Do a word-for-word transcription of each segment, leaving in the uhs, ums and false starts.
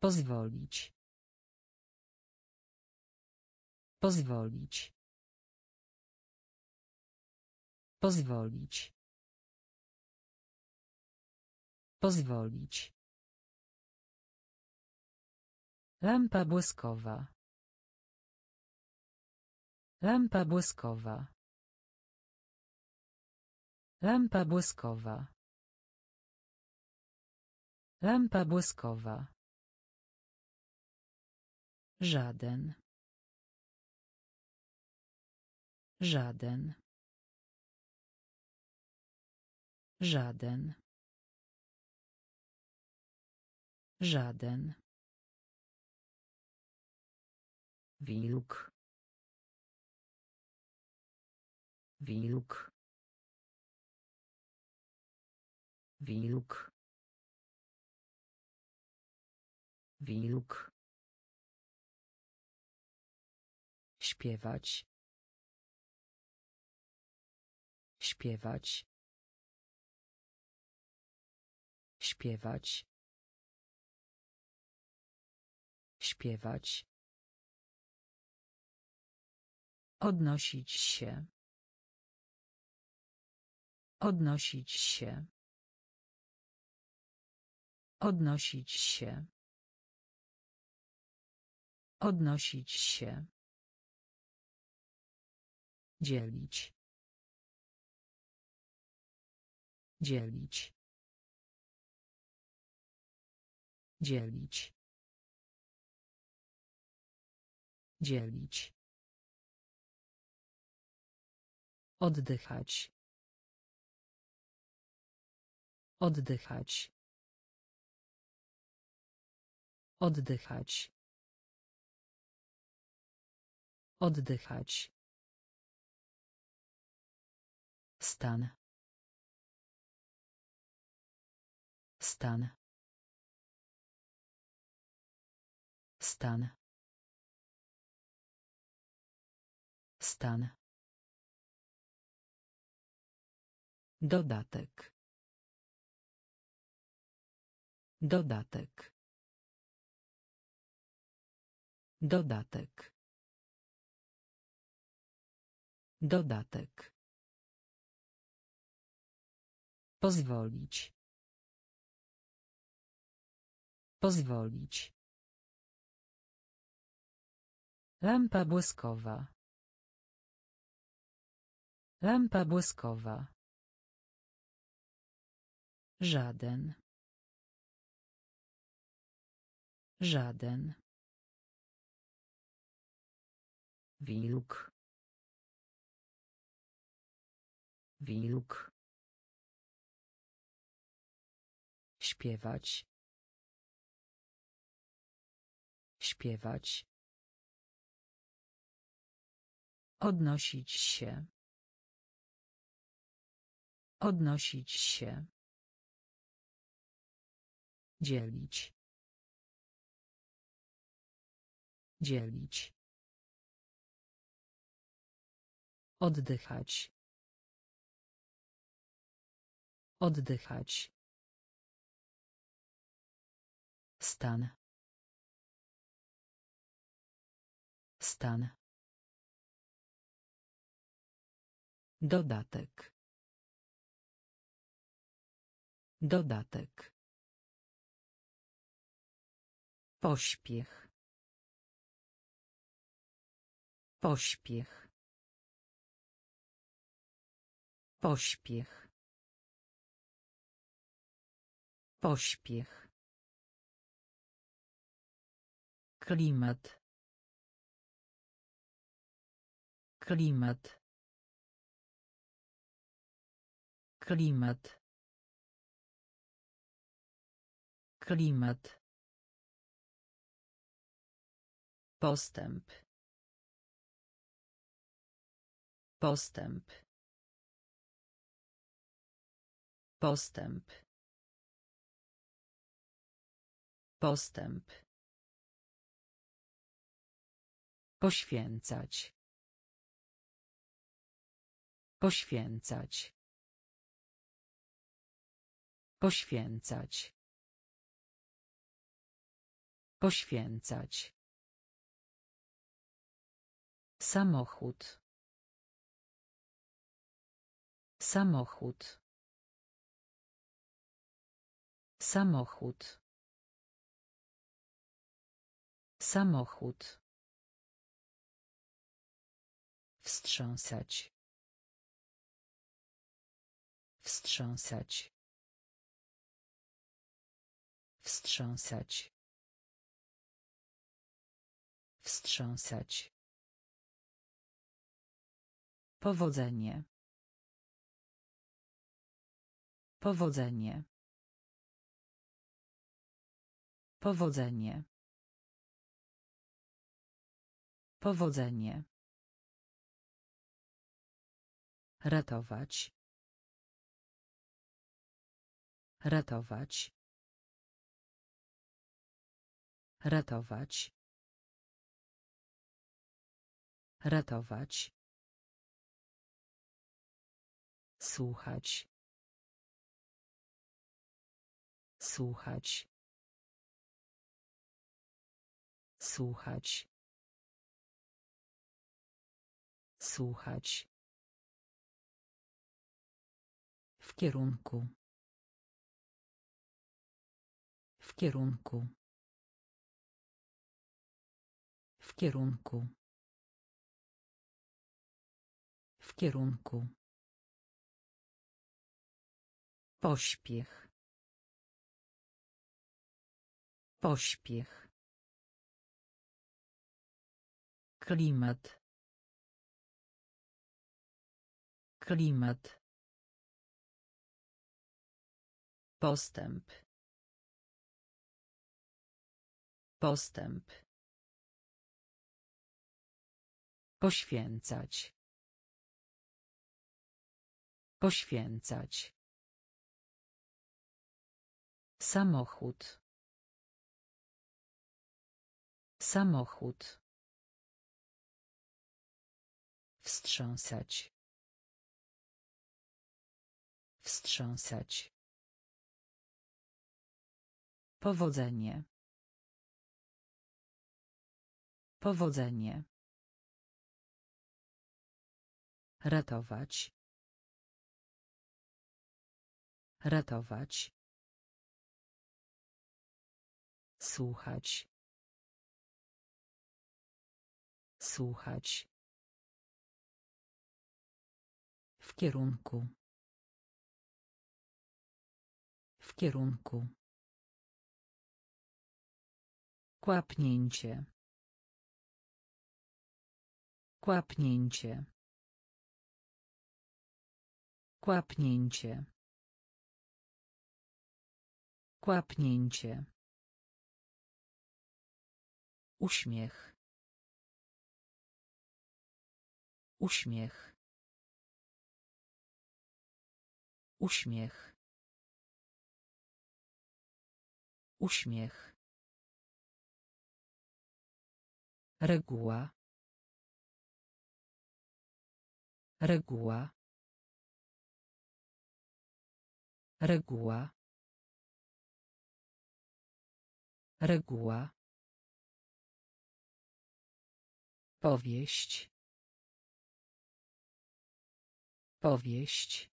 Pozwolić. Pozwolić. Pozwolić. Pozwolić. Lampa błyskowa. Lampa błyskowa. Lampa błyskowa. Lampa błyskowa. Żaden. Żaden. Żaden. Żaden. Wilk. Wilk. Wilk. Wilk. Śpiewać. Śpiewać. Śpiewać. Śpiewać. Odnosić się. Odnosić się. Odnosić się. Odnosić się. Dzielić. Dzielić. Dzielić. Dzielić. Oddychać. Oddychać. Oddychać. Oddychać. Stan. Stan. Stan. Stan. Dodatek. Dodatek. Dodatek. Dodatek. Pozwolić. Pozwolić. Lampa błyskowa. Lampa błyskowa. Żaden. Żaden. Wilk. Wilk. Śpiewać. Śpiewać. Odnosić się. Odnosić się. Dzielić. Dzielić. Oddychać. Oddychać. Stan. Stan. Dodatek. Dodatek. Pośpiech. Pośpiech. Pośpiech. Pośpiech. Klimat. Klimat. Klimat. Klimat. Postęp. Postęp. Postęp. Postęp. Poświęcać. Poświęcać. Poświęcać. Poświęcać. Samochód. Samochód. Samochód. Samochód. Wstrząsać. Wstrząsać. Wstrząsać. Wstrząsać. Powodzenie. Powodzenie. Powodzenie. Powodzenie. Ratować. Ratować. Ratować. Ratować. Słuchać. Słuchać. Słuchać. Słuchać. W kierunku. W kierunku. W kierunku. W kierunku. Pośpiech. Pośpiech. Klimat. Klimat. Postęp. Postęp. Poświęcać. Poświęcać. Samochód. Samochód. Wstrząsać. Wstrząsać. Powodzenie. Powodzenie. Ratować. Ratować. Słuchać. Słuchać. W kierunku. W kierunku. Kłapnięcie. Kłapnięcie. Kłapnięcie. Kłapnięcie. Uśmiech. Uśmiech. Uśmiech. Uśmiech. Reguła. Reguła. Reguła. Reguła. Powieść. Powieść.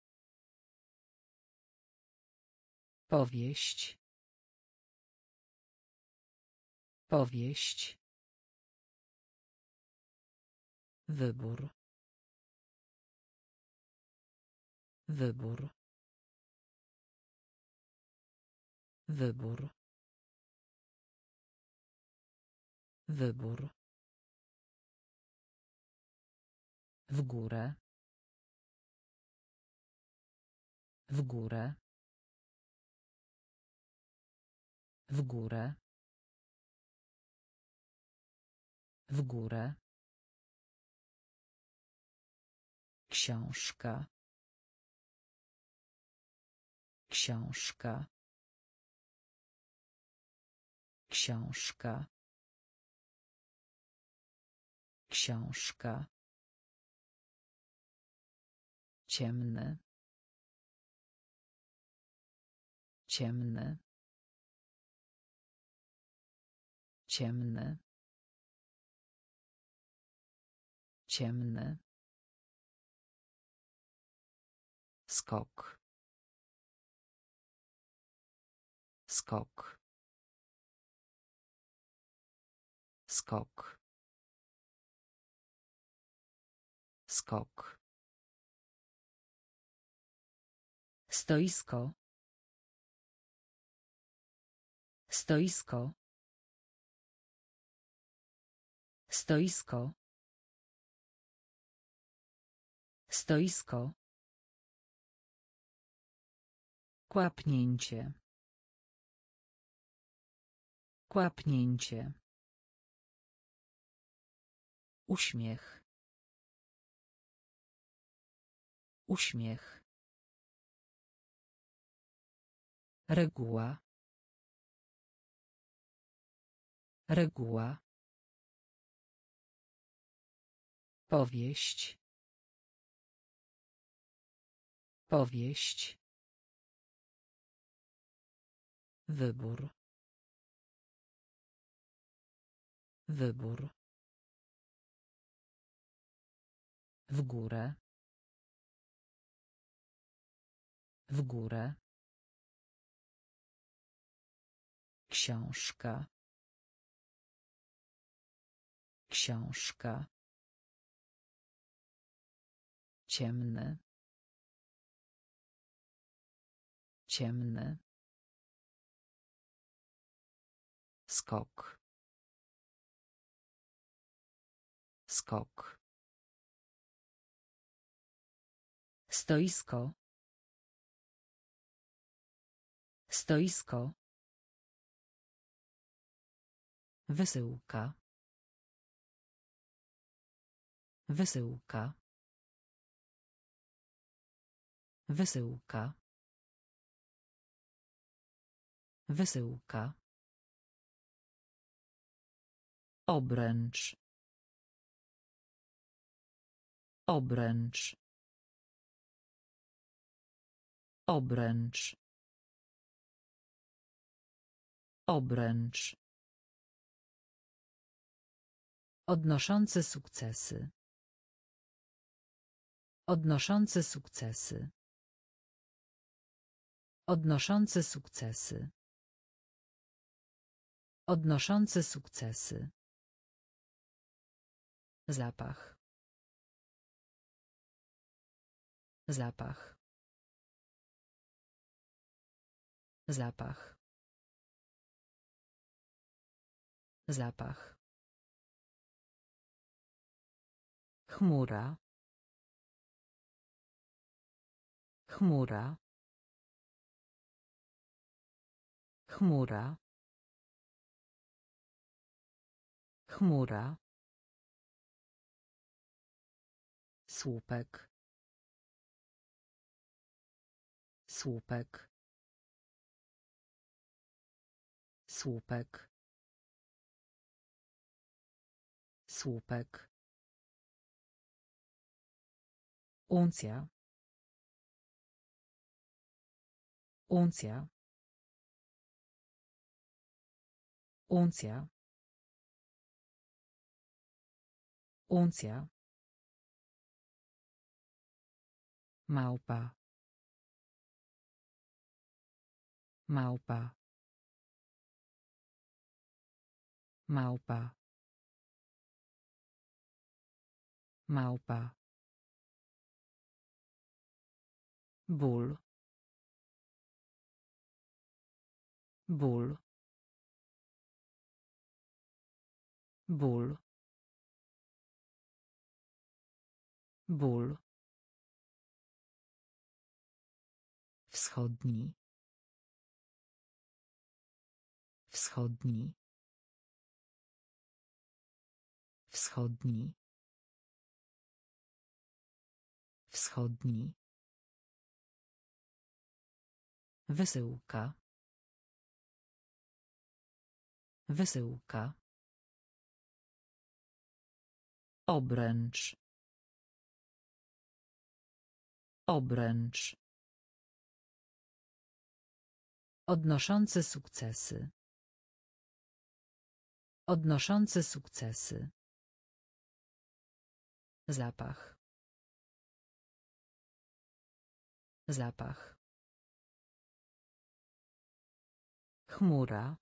Powieść. Powieść. Wybór. Wybór. Wybór. Wybór. W górę. W górę. W górę. W górę. Książka. Książka. Książka. Książka. Ciemny. Ciemny. Ciemny. Ciemny. Skok. Skok. Skok. Skok. Stoisko. Stoisko. Stoisko. Stoisko. Kłapnięcie. Kłapnięcie. Uśmiech. Uśmiech. Reguła. Reguła. Powieść. Powieść. Wybór. Wybór. W górę. W górę. Książka. Książka. Ciemny. Ciemny. Skok. Skok. Stoisko. Stoisko. Wysyłka. Wysyłka. Wysyłka. Wysyłka. Obręcz. Obręcz. Obręcz. Obręcz. Odnoszący sukcesy. Odnoszący sukcesy. Odnoszący sukcesy. Odnoszący sukcesy. Zapach. Zapach. Zapach. Zapach. Chmura. Chmura. Chmura. Chmura. Słupek. Słupek. Słupek. Słupek. Uncja. Uncja. Uncja. Uncja. Małpa. Małpa. Małpa. Małpa. Ból. Ból. Ból. Ból. Wschodni. Wschodni. Wschodni. Wschodni. Wysyłka. Wysyłka. Obręcz. Obręcz. Odnoszący sukcesy. Odnoszący sukcesy. Zapach. Zapach. Chmura.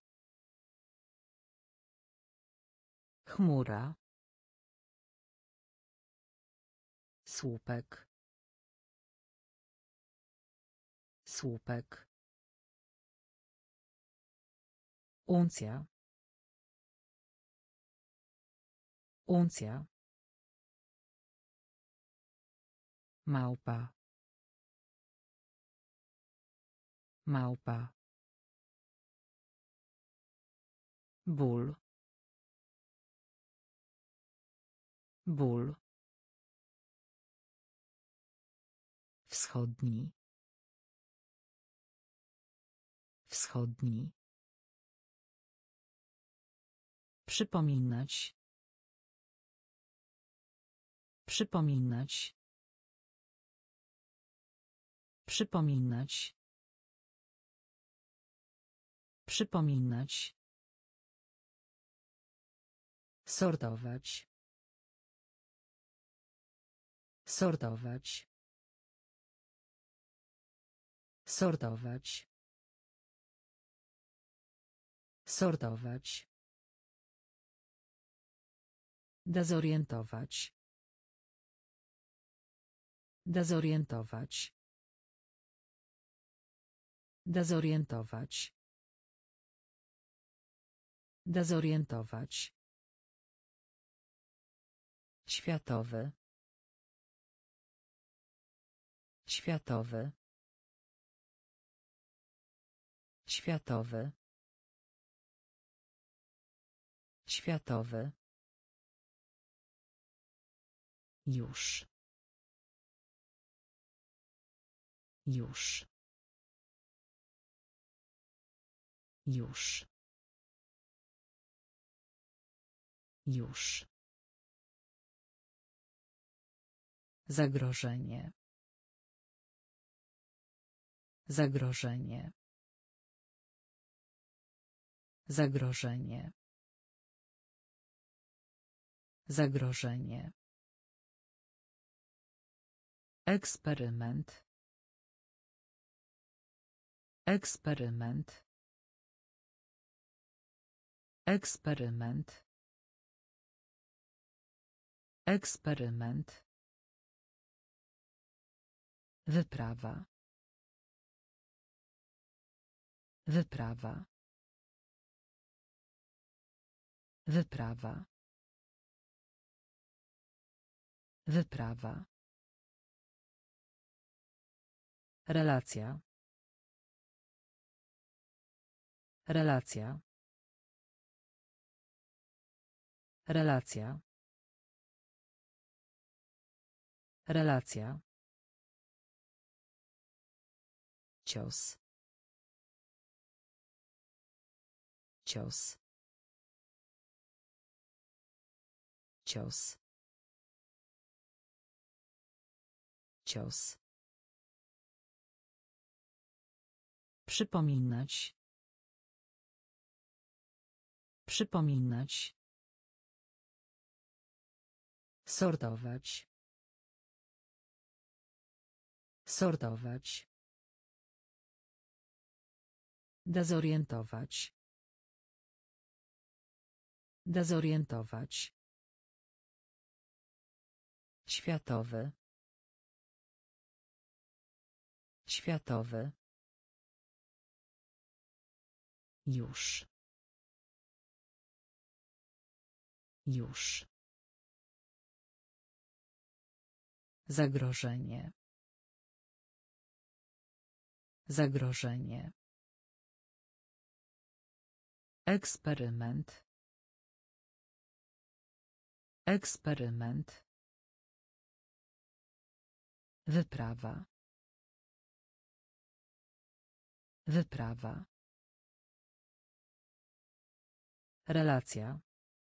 Chmura. Słupek. Słupek. Uncja. Uncja. Małpa. Małpa. Ból. Ból. Wschodni. Wschodni. Przypominać. Przypominać. Przypominać. Przypominać. Sortować. Sortować. Sortować. Sortować. Dezorientować. Dezorientować. Dezorientować. Dezorientować. Światowy. Światowy. Światowy. Światowy. Już. Już. Już. Już. Zagrożenie. Zagrożenie. Zagrożenie. Zagrożenie. Eksperyment. Eksperyment. Eksperyment. Eksperyment. Wyprawa. Wyprawa. Wyprawa. Wyprawa. Relacja. Relacja. Relacja. Relacja. Cios. Cios. Cios. Cios. Przypominać. Przypominać. Sortować. Sortować. Dezorientować. Dezorientować. Światowy. Światowy. Już. Już. Zagrożenie. Zagrożenie. Eksperyment. Eksperyment. Wyprawa. Wyprawa. Relacja.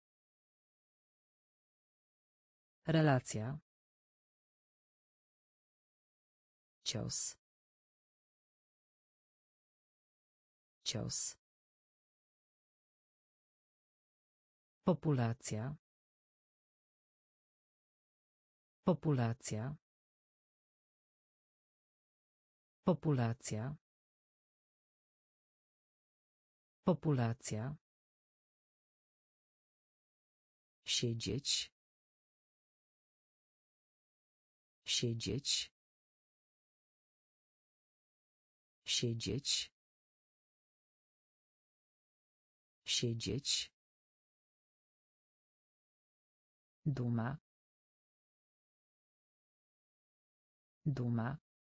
Relacja. Cios. Cios. Populacja. Populacja. Populacja. Populacja. Siedzieć. Siedzieć. Siedzieć. Siedzieć. Duma. Duma.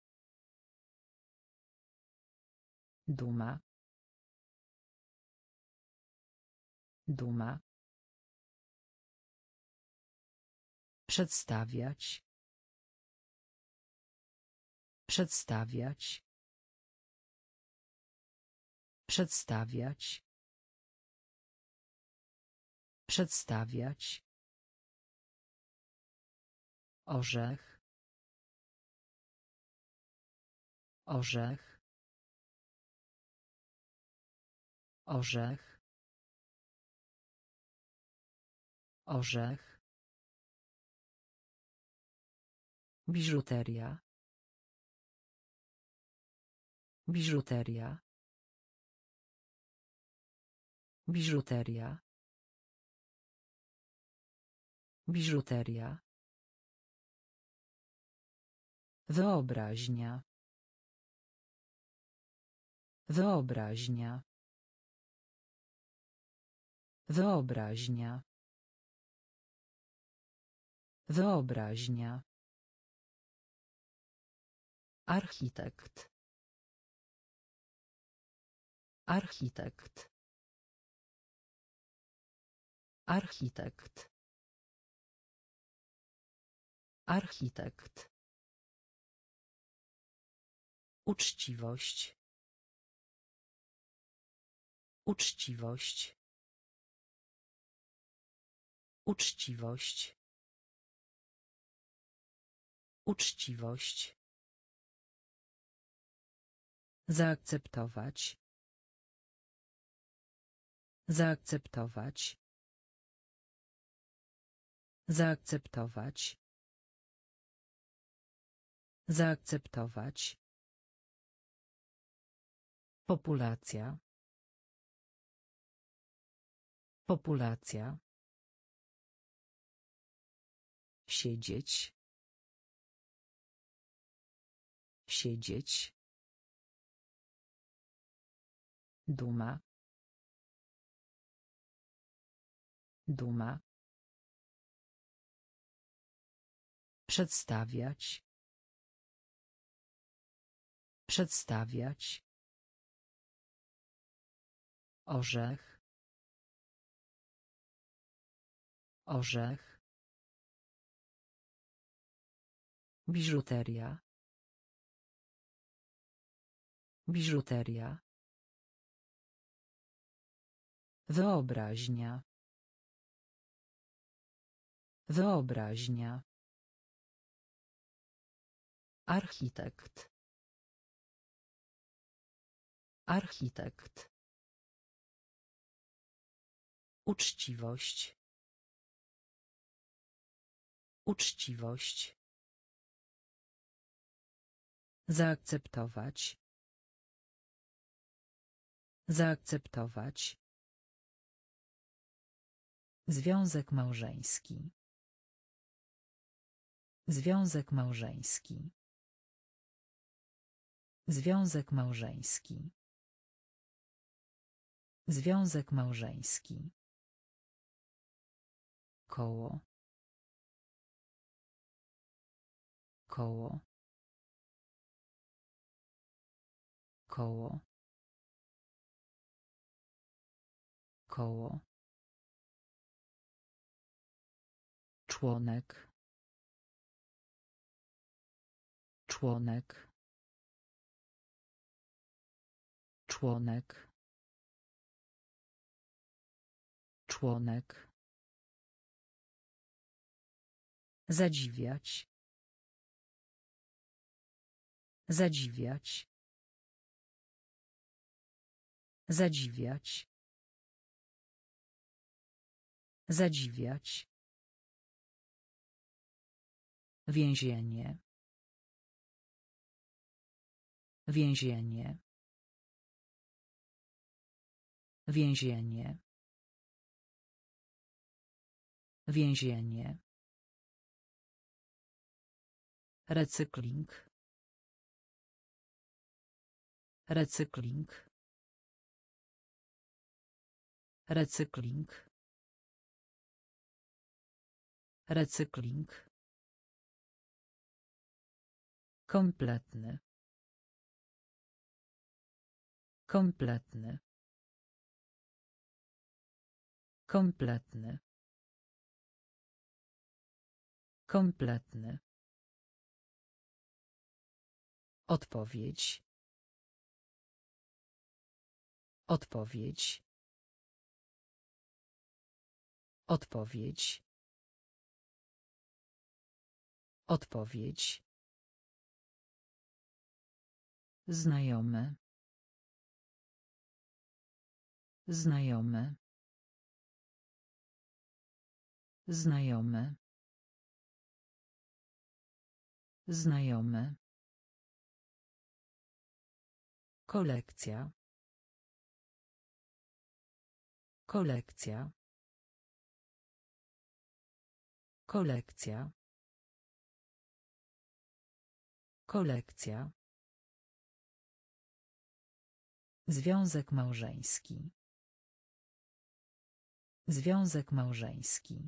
Duma. Duma. Przedstawiać. Przedstawiać. Przedstawiać. Przedstawiać. Orzech. Orzech. Orzech. Orzech. Biżuteria. Biżuteria. Biżuteria. Biżuteria. Wyobraźnia. Wyobraźnia. Wyobraźnia. Wyobraźnia. Architekt. Architekt. Architekt. Architekt. Uczciwość. Uczciwość. Uczciwość. Uczciwość. Zaakceptować. Zaakceptować. Zaakceptować. Zaakceptować. Populacja. Populacja. Siedzieć. Siedzieć. Duma. Duma. Przedstawiać. Przedstawiać. Orzech. Orzech. Biżuteria. Biżuteria. Wyobraźnia. Wyobraźnia. Architekt. Architekt. Uczciwość. Uczciwość. Zaakceptować. Zaakceptować. Związek małżeński. Związek małżeński. Związek małżeński. Związek małżeński. Koło. Koło. Koło. Koło. Członek. Członek. Członek. Członek. Zadziwiać. Zadziwiać. Zadziwiać. Zadziwiać. Więzienie. Więzienie. Więzienie. Więzienie. Recykling. Recykling. Recykling. Recykling. Kompletny. Kompletny. Kompletny. Kompletny. Odpowiedź. Odpowiedź. Odpowiedź. Odpowiedź. Znajomy. Znajomy. Znajomy. Znajomy. Kolekcja. Kolekcja. Kolekcja. Kolekcja. Związek małżeński. Związek małżeński.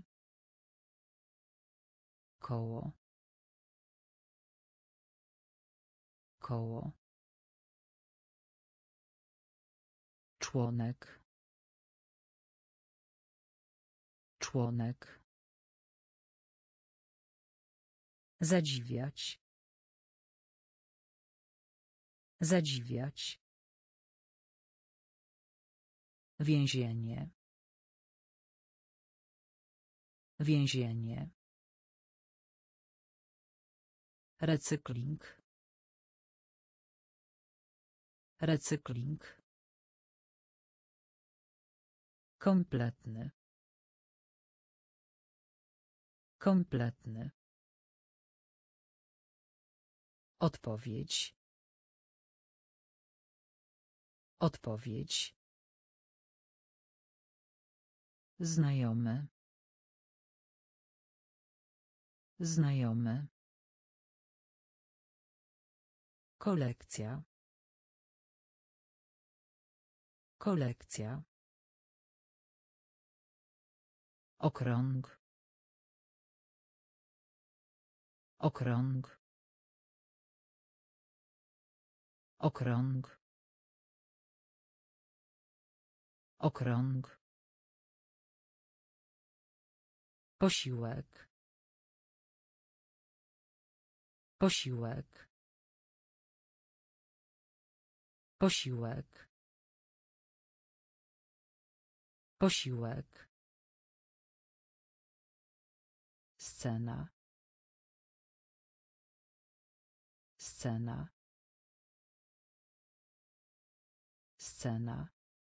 Koło. Koło. Członek. Członek. Zadziwiać. Zadziwiać. Więzienie. Więzienie. Recykling. Recykling. Kompletny. Kompletny. Odpowiedź. Odpowiedź. Znajomy. Znajomy. Kolekcja. Kolekcja. Okrąg. Okrąg. Okrąg. Okrąg. Posiłek. Posiłek. Posiłek. Posiłek. Scena. Scena. Scena.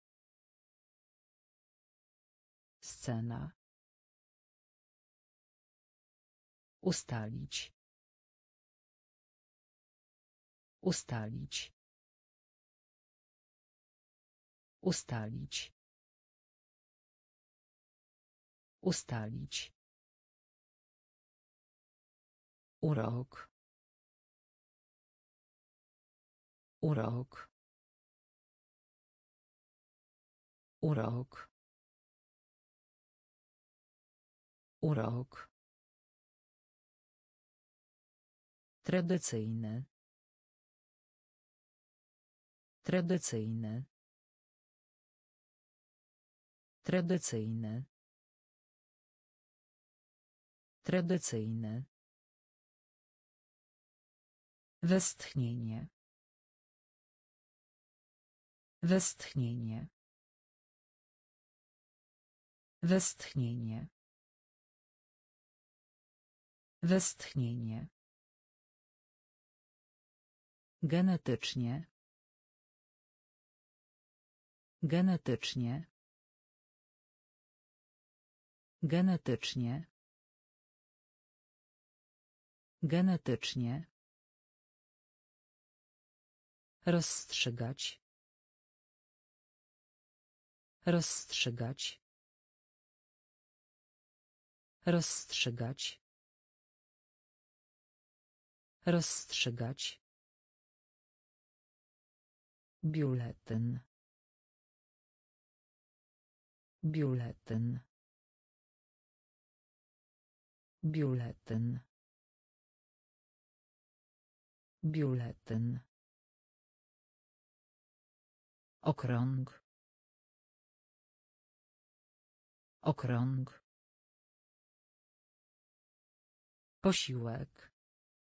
Scena. Ustalić. Ustalić. Ustalić. Ustalić. Urok. Urok. Urok. Urok. Tradycyjny. Tradycyjny. Tradycyjny. Tradycyjny. Westchnienie. Westchnienie. Westchnienie. Westchnienie. Genetycznie. Genetycznie. Genetycznie. Genetycznie. Rozstrzygać. Rozstrzygać. Rozstrzygać. Rozstrzygać. Biuletyn. Biuletyn. Biuletyn. Biuletyn. Okrąg. Okrąg. Posiłek.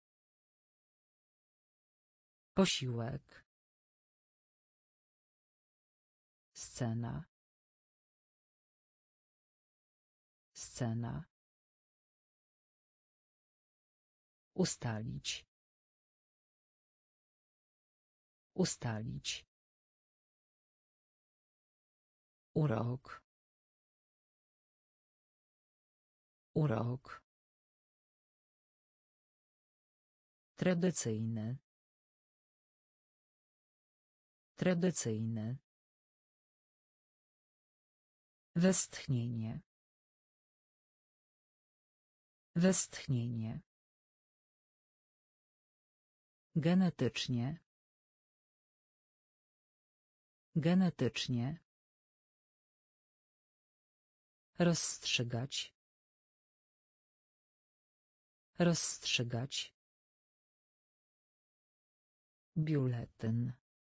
Posiłek. Scena. Scena. Ustalić. Ustalić. Urok. Urok. Tradycyjny. Tradycyjny. Westchnienie. Westchnienie. Genetycznie. Genetycznie. Rozstrzygać. Rozstrzygać. Biuletyn.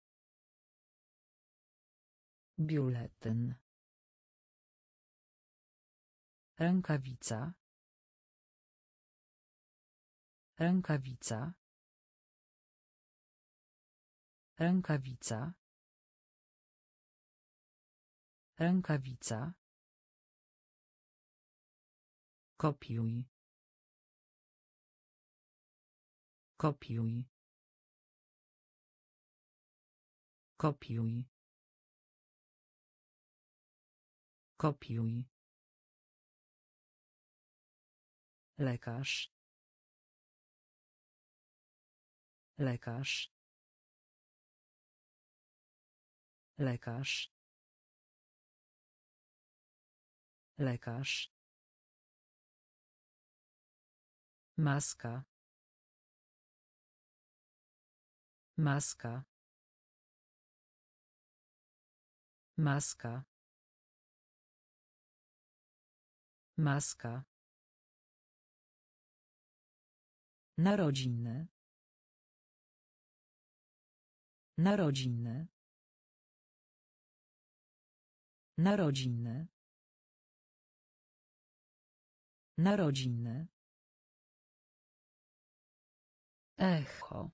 Biuletyn. Rękawica. Rękawica. Rękawica. Rękawica. Kopiuj. Kopiuj. Kopiuj. Kopiuj. Lekarz. Lekarz. Lekarz. Lekarz. Maska. Maska. Maska. Maska. Narodziny. Narodziny. Narodziny. Narodziny. Echo.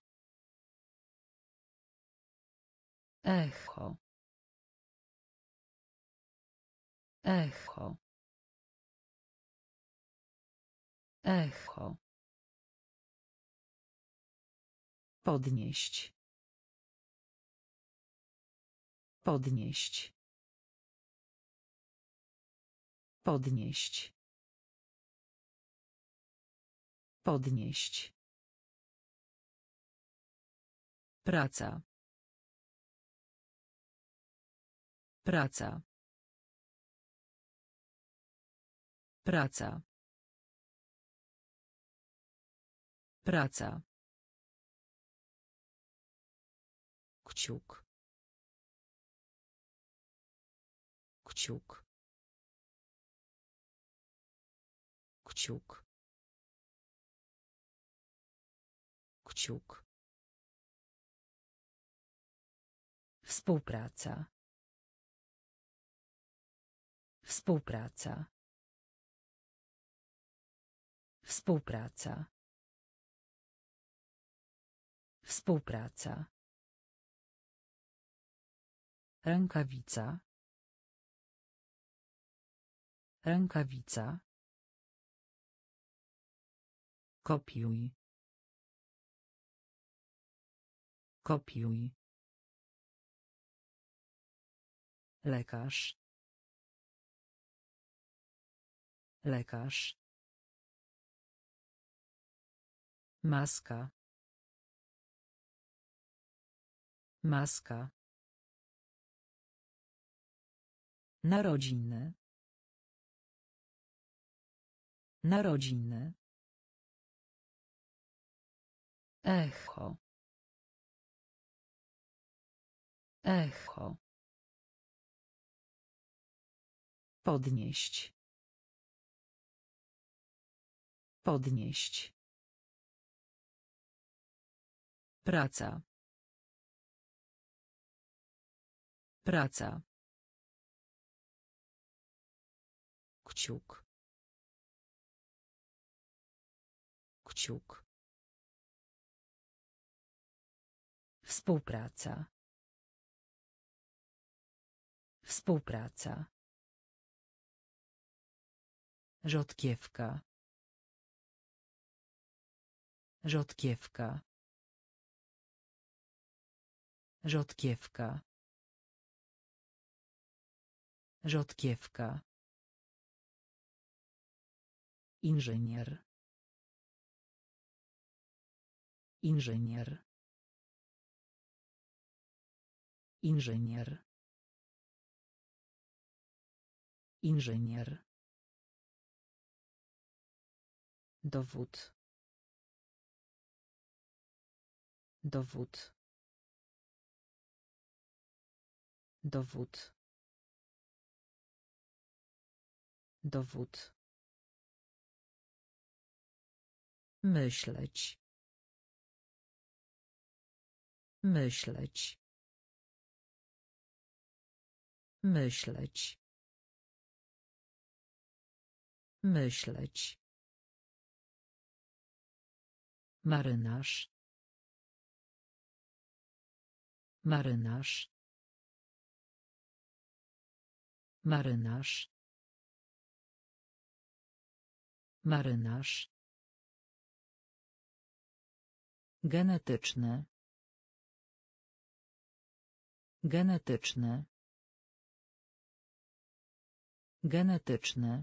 Echo. Echo. Echo. Podnieść. Podnieść. Podnieść. Podnieść. Praca. Praca. Praca. Praca. Kciuk. Kciuk. Kciuk. Kciuk. Współpraca. Współpraca. Współpraca. Współpraca. Rękawica. Rękawica. Kopiuj. Kopiuj. Lekarz. Lekarz. Maska. Maska. Narodziny. Narodziny. Echo. Echo. Podnieść. Podnieść. Praca. Praca. Kciuk. Kciuk. Współpraca. Współpraca. Rzodkiewka. Rzodkiewka. Rzodkiewka. Rzodkiewka. Inżynier. Inżynier. Inżynier. Inżynier. Dowód. Dowód. Dowód. Dowód. Myśleć. Myśleć. Myśleć. Myśleć. Marynarz. Marynarz. Marynarz. Marynarz. Genetyczne. Genetyczne. Genetyczne.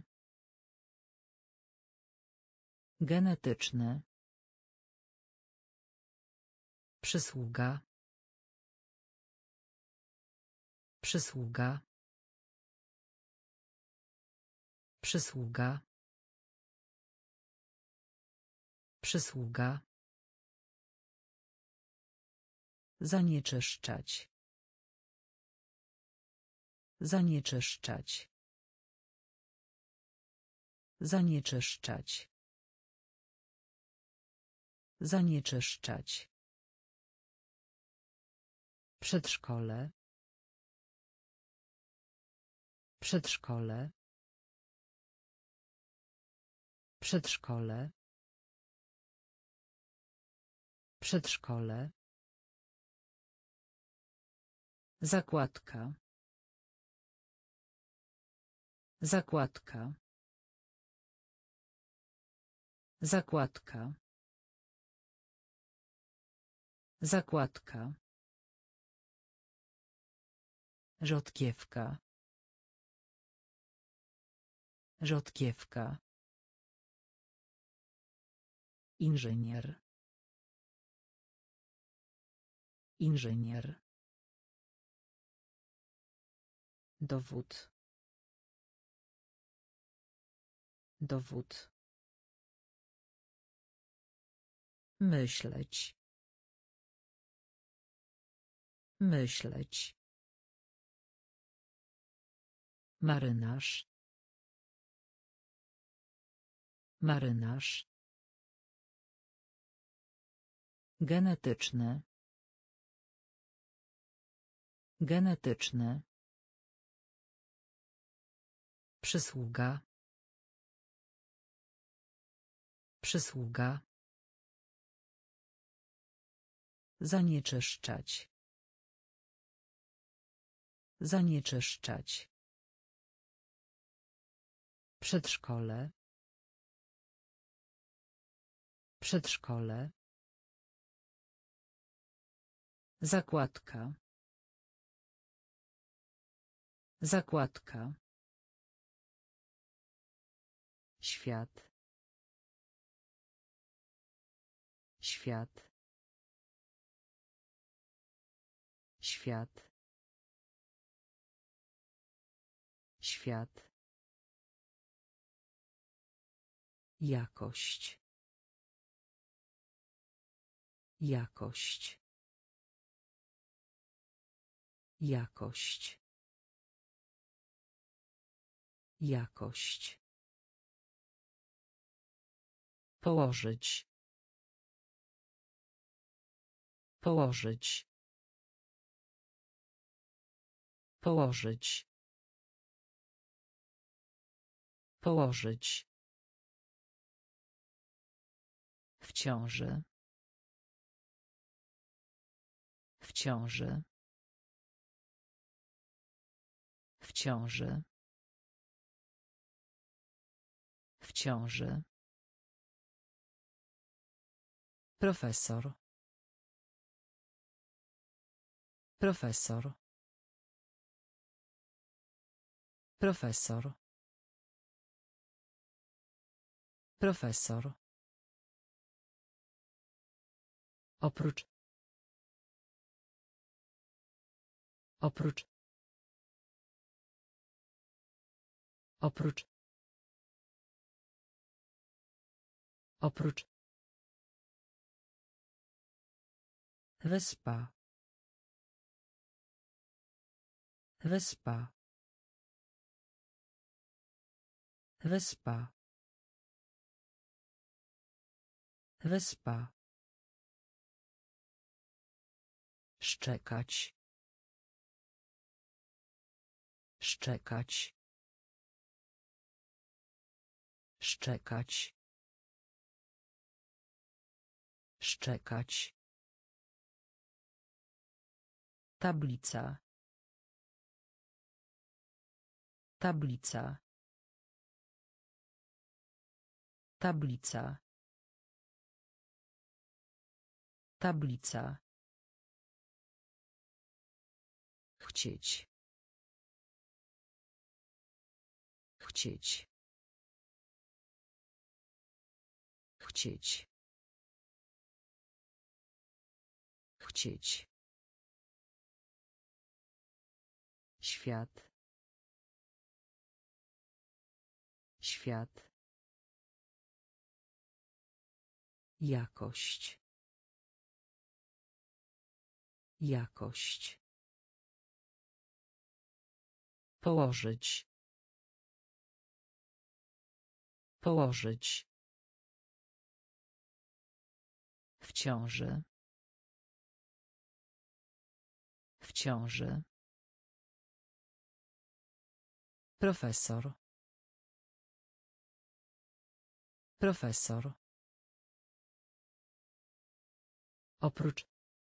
Genetyczne. Przysługa. Przysługa. Przysługa. Przysługa. Zanieczyszczać. Zanieczyszczać. Zanieczyszczać. Zanieczyszczać. Przedszkole. Przedszkole. Przedszkole. Przedszkole. Zakładka. Zakładka. Zakładka. Zakładka. Rzodkiewka. Rzodkiewka. Inżynier. Inżynier. Dowód. Dowód. Myśleć. Myśleć. Marynarz. Marynarz. Genetyczne. Genetyczne. Przysługa. Przysługa. Zanieczyszczać. Zanieczyszczać. Przedszkole. Przedszkole. Zakładka. Zakładka. Świat. Świat. Świat. Świat. Jakość. Jakość. Jakość. Jakość. Położyć. Położyć. Położyć. Położyć. W ciąży. W ciąży. W ciąży. W ciąży. Profesor. Profesor. Profesor. Profesor. Oprócz. Oprócz. Oprócz. Oprócz. Wyspa. Wyspa. Wyspa. Wyspa. Szczekać. Szczekać. Szczekać. Szczekać. Tablica. Tablica. Tablica. Tablica. Chcieć. Chcieć. Chcieć. Chcieć. Świat. Świat. Jakość. Jakość. Położyć. Położyć. W ciąży. W ciąży. Profesor. Profesor. Oprócz.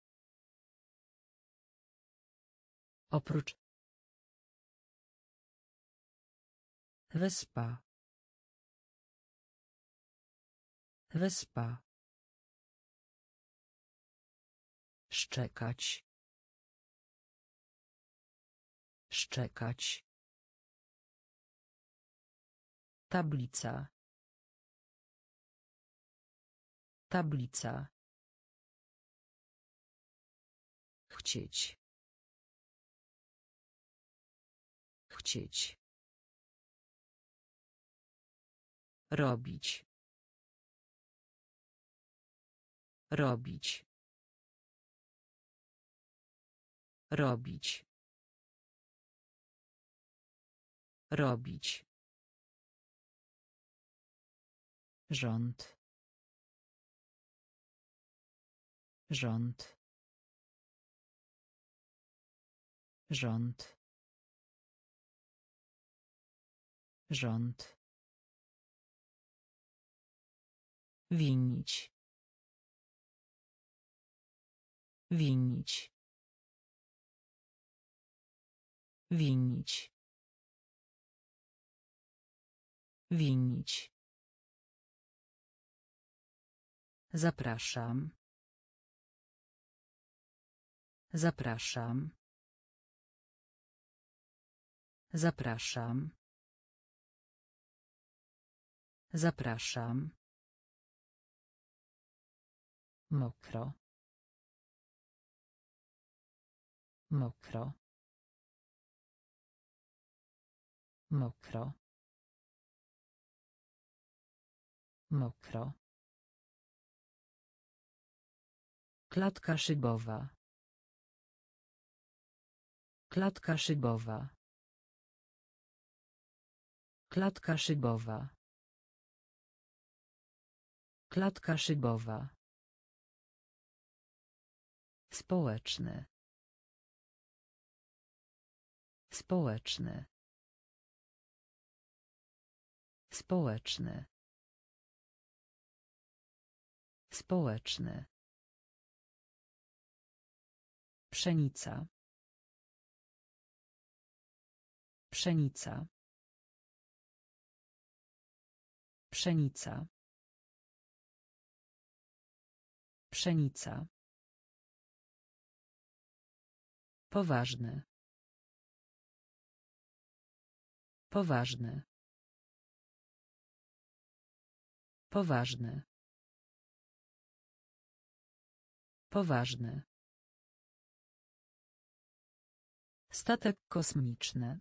Oprócz. Wyspa. Wyspa. Szczekać. Szczekać. Tablica. Tablica. Chcieć. Chcieć. Robić. Robić. Robić. Robić. Rząd. Rząd. Rząd. Rząd. Winić. Winić. Winić. Winić. Zapraszam. Zapraszam. Zapraszam. Zapraszam. Mokro. Mokro. Mokro. Mokro. Klatka szybowa. Klatka szybowa. Klatka szybowa. Klatka szybowa. Społeczny. Społeczny. Społeczny. Społeczny. Pszenica. Pszenica. Pszenica. Pszenica. Poważny. Poważny. Poważny. Poważny. Statek kosmiczny.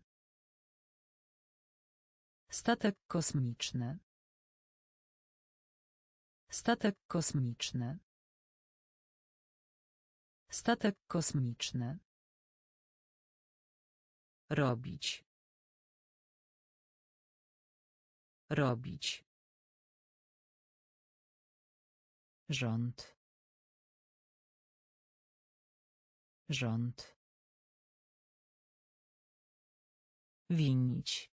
Statek kosmiczny. Statek kosmiczny. Statek kosmiczny. Robić. Robić. Rząd. Rząd. Winić.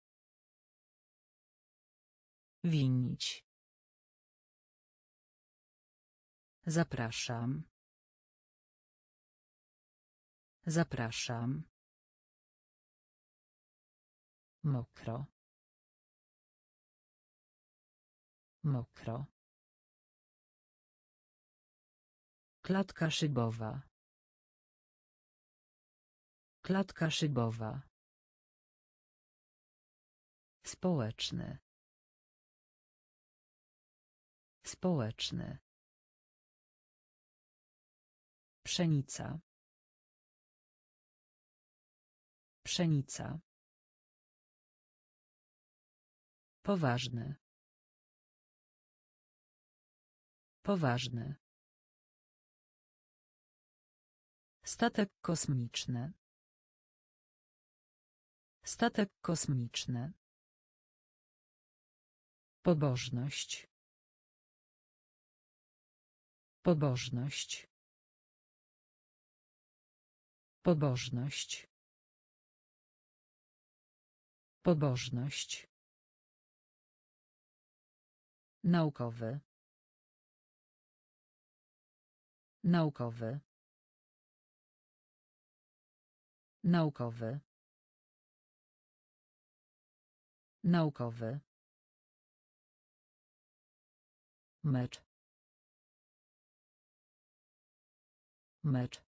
Winić. Zapraszam. Zapraszam. Mokro. Mokro. Klatka szybowa. Klatka szybowa. Społeczny. Społeczny. Pszenica. Pszenica. Poważny. Poważny. Statek kosmiczny. Statek kosmiczny. Pobożność. Pobożność. Pobożność. Pobożność. Naukowy. Naukowy. Naukowy. Naukowy. Mecz. Mecz.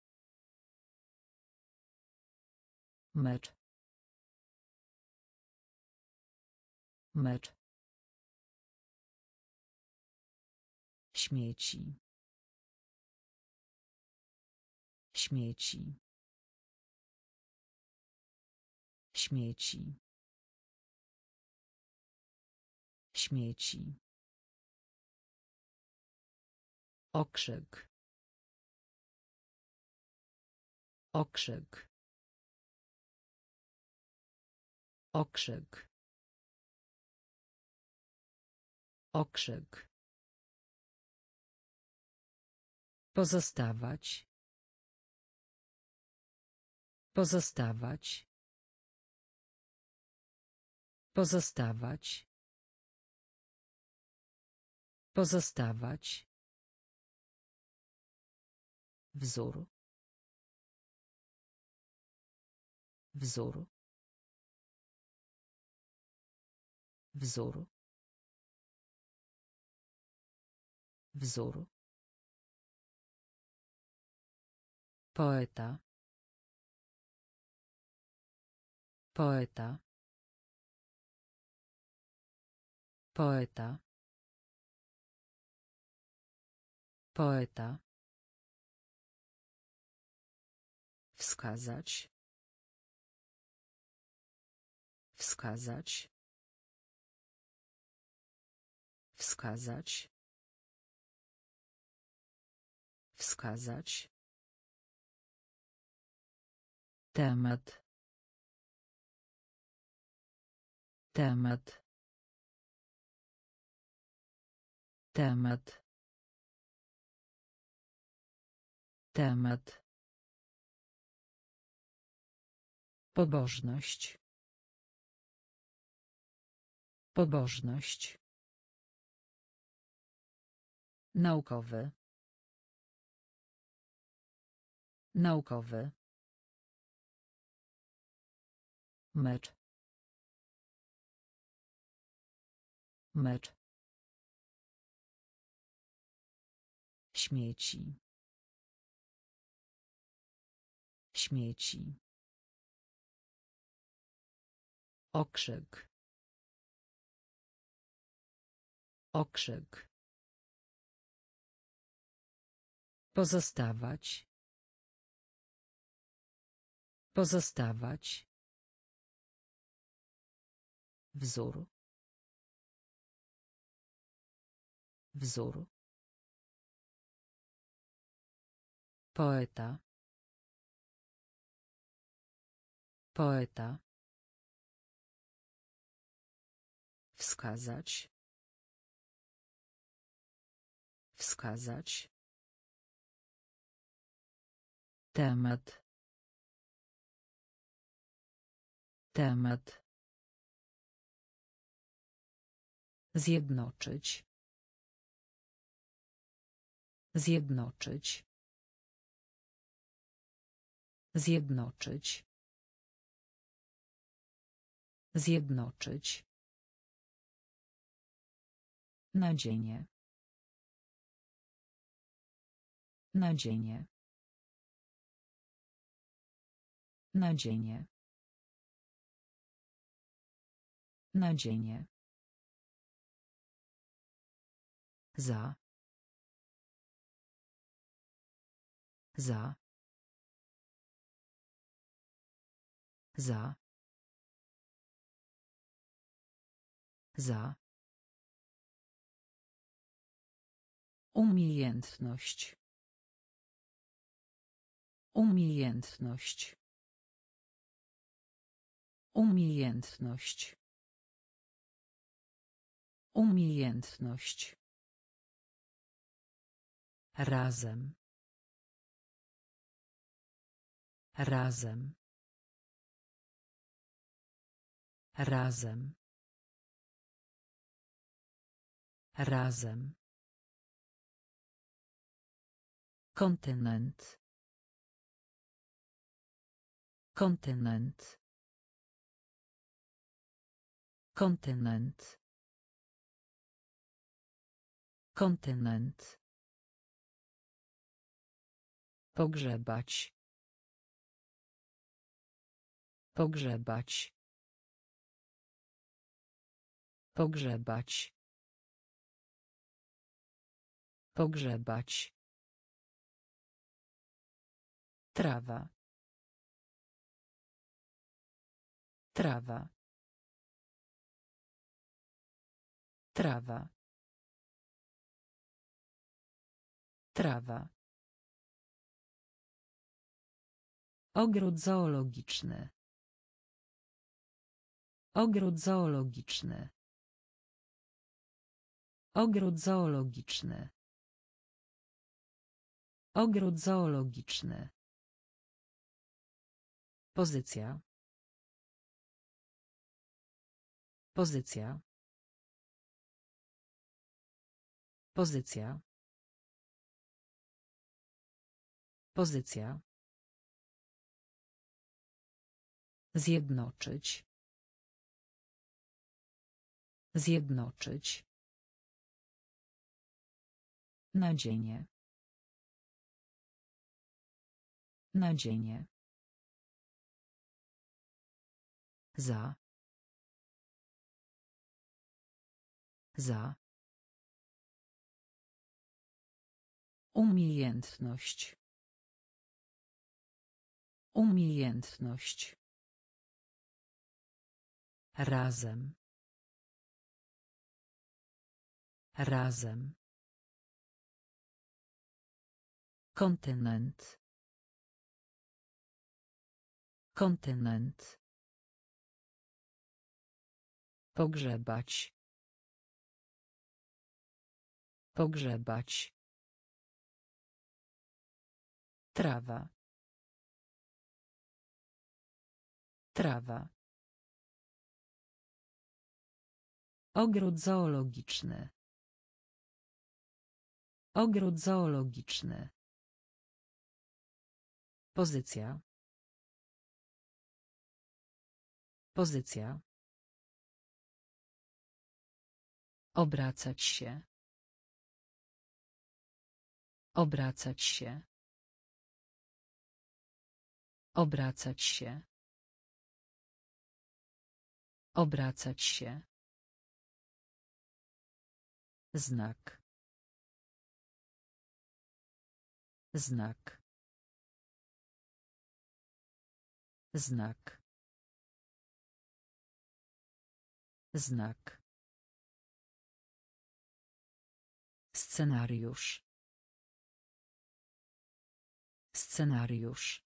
Mecz. Mecz. Śmieci. Śmieci. Śmieci. Śmieci. Okrzyk. Okrzyk. Okrzyk. Okrzyk. Pozostawać. Pozostawać. Pozostawać. Pozostawać. Wzór. Wzór. Wzór. Wzór. Poeta. Poeta. Poeta. Poeta. Wskazać. Wskazać. Wskazać. Wskazać. Temat. Temat. Temat. Temat. Pobożność. Pobożność. Naukowy. Naukowy. Mecz. Mecz. Śmieci. Śmieci. Okrzyk. Okrzyk. Pozostawać. Pozostawać. Wzór. Wzór. Poeta. Poeta. Wskazać. Wskazać. Temat. Temat. Zjednoczyć. Zjednoczyć. Zjednoczyć. Zjednoczyć. Nadzienie. Nadzienie. Nadzienie. Nadzienie. Za. Za. Za. Za. Umiejętność. Umiejętność. Umiejętność. Umiejętność. Razem. Razem. Razem. Razem. Kontynent. Kontynent. Kontynent. Kontynent. Pogrzebać. Pogrzebać. Pogrzebać. Pogrzebać. Trawa. Trawa. Trawa. Trawa. Ogród zoologiczny. Ogród zoologiczny. Ogród zoologiczny. Ogród zoologiczny. Pozycja. Pozycja. Pozycja. Pozycja. Zjednoczyć. Zjednoczyć. Nadzienie. Nadzienie. Za. Za. Umiejętność. Umiejętność. Razem. Razem. Kontynent. Kontynent. Pogrzebać. Pogrzebać. Trawa. Trawa. Ogród zoologiczny. Ogród zoologiczny. Pozycja. Pozycja. Obracać się. Obracać się. Obracać się. Obracać się. Znak. Znak. Znak. Znak. Scenariusz. Scenariusz.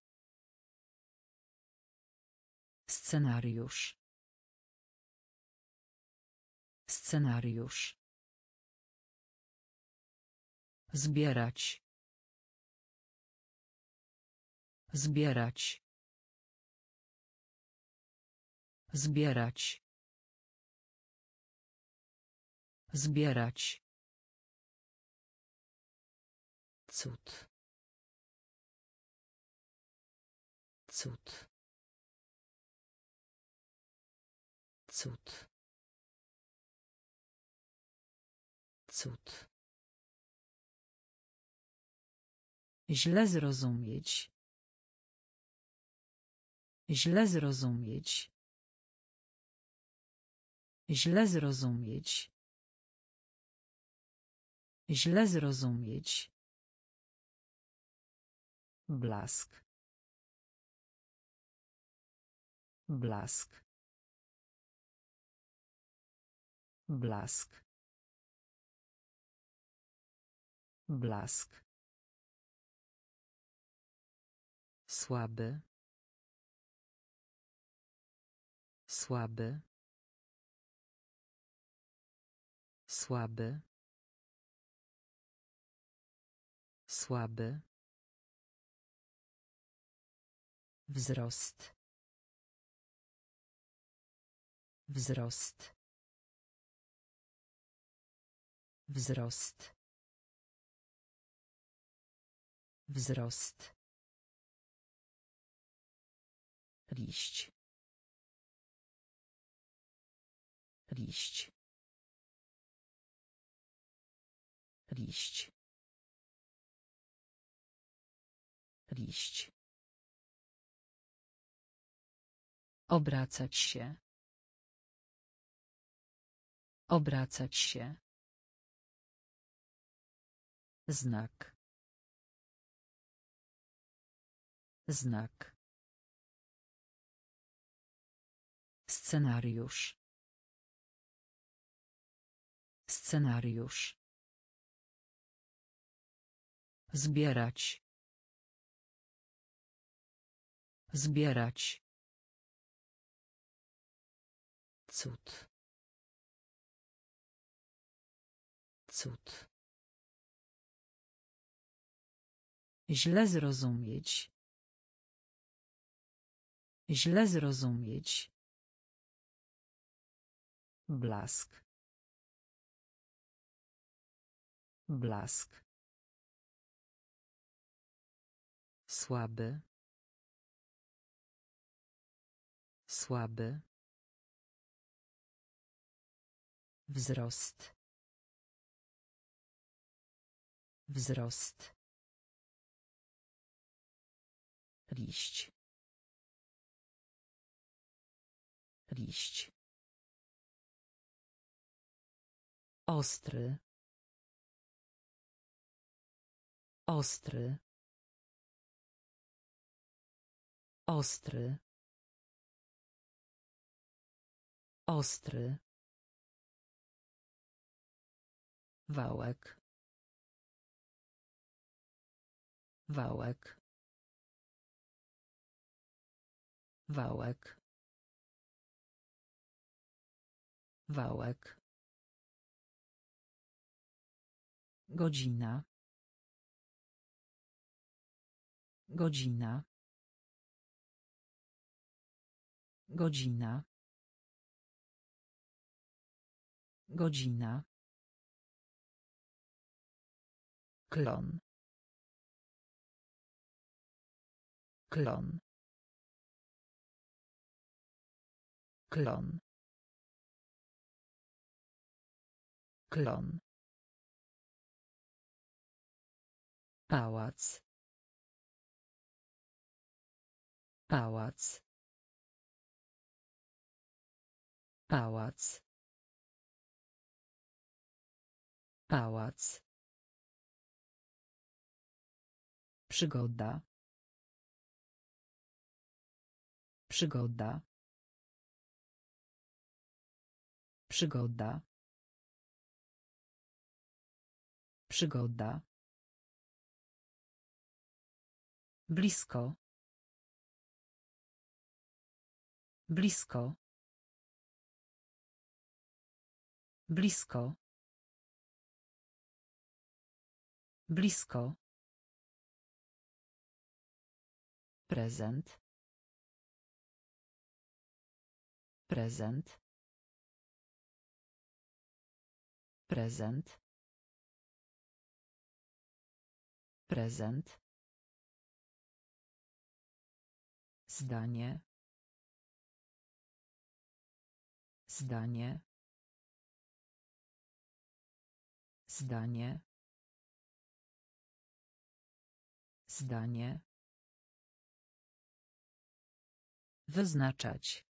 Scenariusz. Scenariusz. Zbierać. Zbierać. Zbierać. Zbierać. Cud. Cud. Cud. Cud. Źle zrozumieć. Źle zrozumieć. Źle zrozumieć. Źle zrozumieć. Blask. Blask. Blask. Blask. Słaby. Słaby. Słaby. Słaby. Wzrost. Wzrost. Wzrost. Wzrost. Liść. Liść. Liść. Liść. Obracać się. Obracać się. Znak. Znak. Scenariusz. Scenariusz. Zbierać. Zbierać. Cud. Cud. Źle zrozumieć. Źle zrozumieć. Blask. Blask. Słaby. Słaby. Wzrost. Wzrost. Liść. Liść. Ostry. Ostry. Ostry. Ostry. Wałek. Wałek. Wałek. Wałek. Godzina. Godzina. Godzina. Godzina. Klon. Klon. Klon. Klon. Pałac. Pałac. Pałac. Pałac. Przygoda. Przygoda. Przygoda. Przygoda. Blisko. Blisko. Blisko. Blisko. Prezent. Prezent. Prezent. Prezent. Zdanie. Zdanie. Zdanie. Zdanie. Wyznaczać.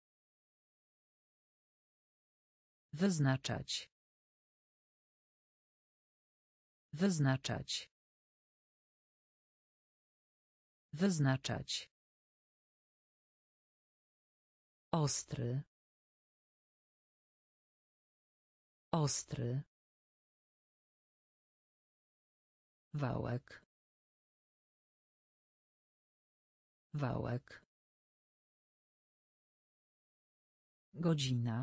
Wyznaczać. Wyznaczać. Wyznaczać. Ostry. Ostry. Wałek. Wałek. Godzina.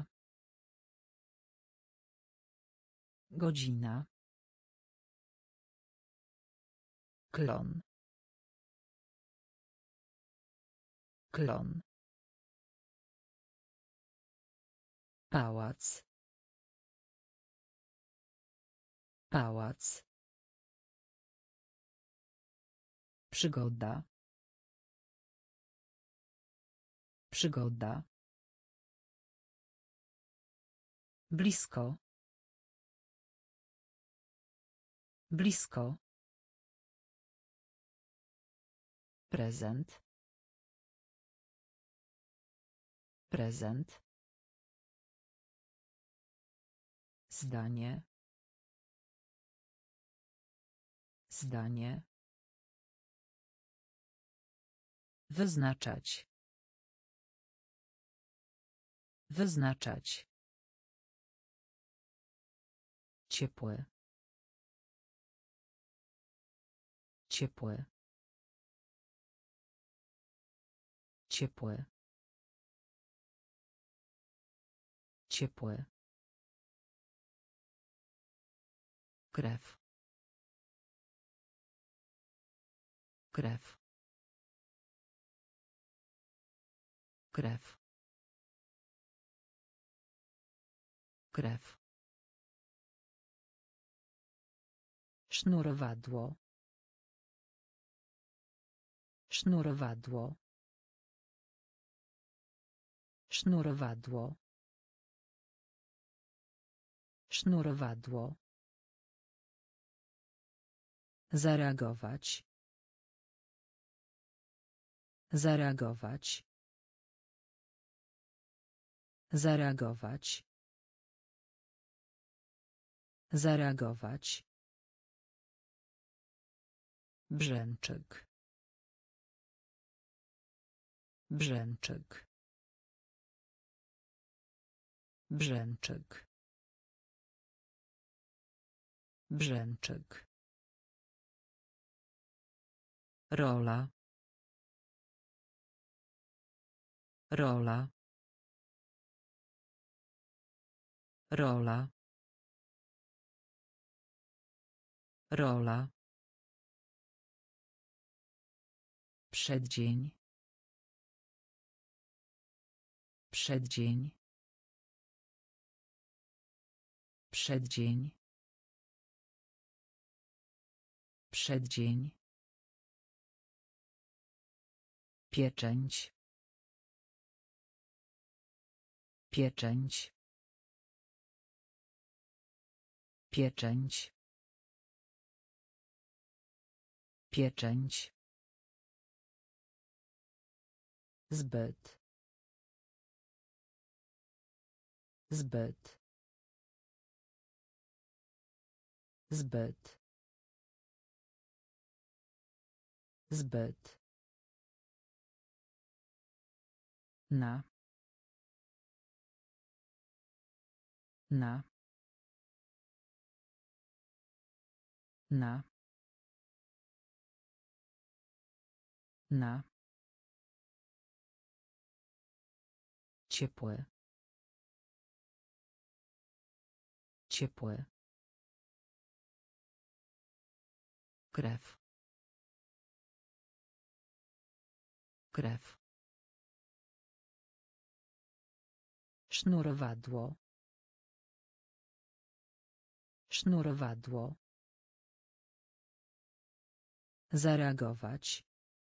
Godzina. Klon. Klon. Pałac. Pałac. Przygoda. Przygoda. Blisko. Blisko. Prezent. Prezent. Zdanie. Zdanie. Wyznaczać. Wyznaczać. Ciepłe. Ciepłe. Ciepłe. Ciepłe. Krew. Krew. Krew. Krew. Sznurowadło. Sznurowadło. Sznurowadło. Sznurowadło. Zareagować. Zareagować. Zareagować. Zareagować. Brzęczyk. Brzęczyk. Brzęczyk. Brzęczyk. Rola. Rola. Rola. Rola. Przeddzień. Przeddzień. Przeddzień. Przeddzień. Pieczęć. Pieczęć. Pieczęć. Pieczęć. Zbyt. Zbyt. Zbyt. Zbyt. Na. Na. Na. Na. Ciepłe. Ciepłe. Krew. Krew. Sznurowadło. Sznurowadło. Zareagować.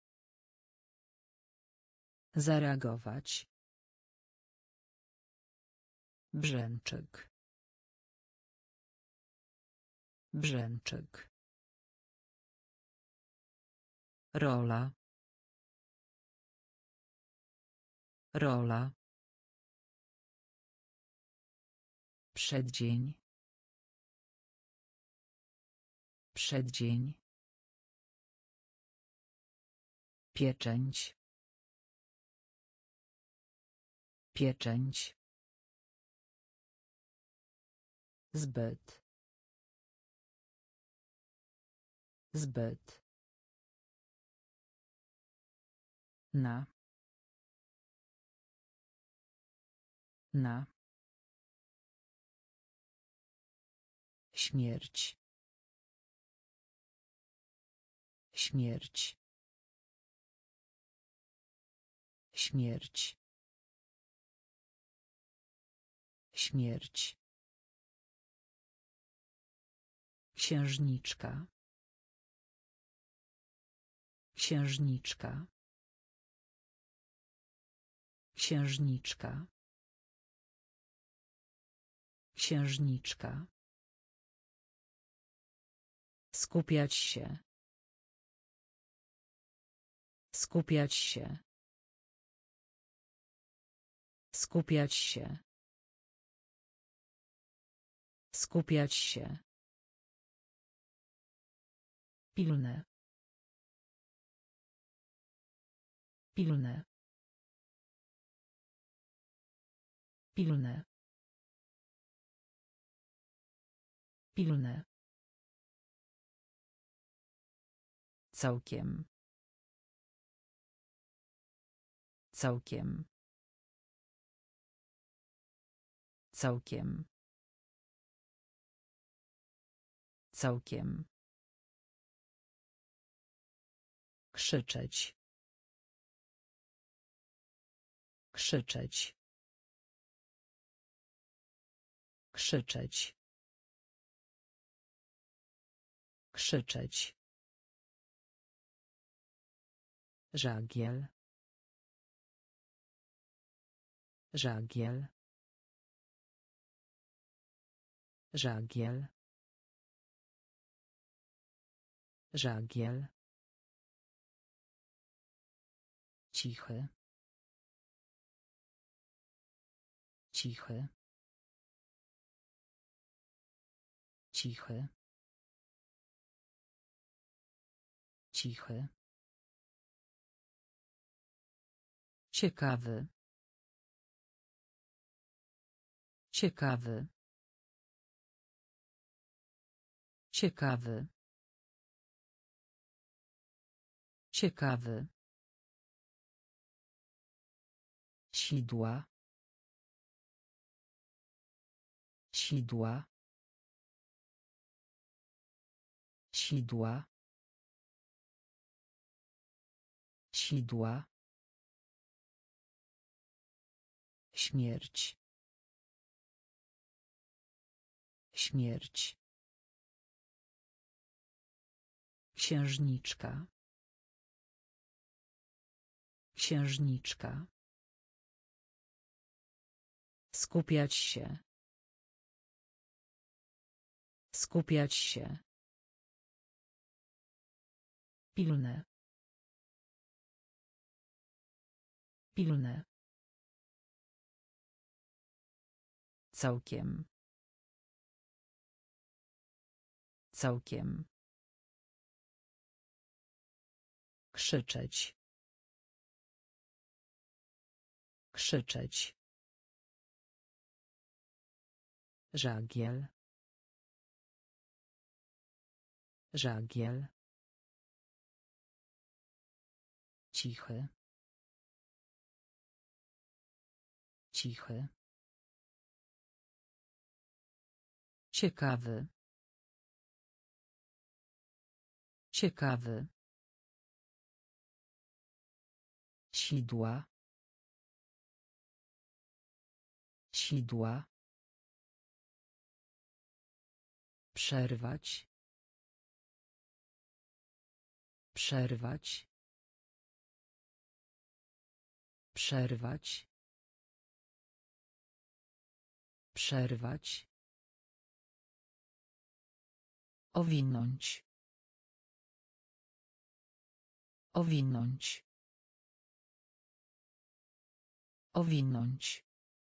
Zareagować. Brzęczyk. Brzęczyk. Rola. Rola. Przeddzień. Przeddzień. Pieczęć. Pieczęć. Zbyt. Zbyt. Na. Na. Śmierć. Śmierć. Śmierć. Śmierć. Księżniczka. Księżniczka. Księżniczka. Księżniczka. Skupiać się. Skupiać się. Skupiać się. Skupiać się. Pilne. Pilne. Pilne. Pilne. Całkiem. Całkiem. Całkiem. Całkiem. Krzyczeć. Krzyczeć. Krzyczeć. Krzyczeć. Żagiel. Żagiel. Żagiel. Żagiel. Cichy. Cichy. Cichy. Cichy. Ciekawy. Ciekawy. Ciekawy. Ciekawy. Sidła. Sidła. Sidła. Sidła. Śmierć. Śmierć. Księżniczka. Księżniczka. Skupiać się. Skupiać się. Pilne. Pilne. Całkiem. Całkiem. Krzyczeć. Krzyczeć. Żagiel. Żagiel. Cichy. Cichy. Ciekawy. Ciekawy. Sidła. Sidła. Przerwać. Przerwać. Przerwać. Przerwać. Owinąć. Owinąć. Owinąć.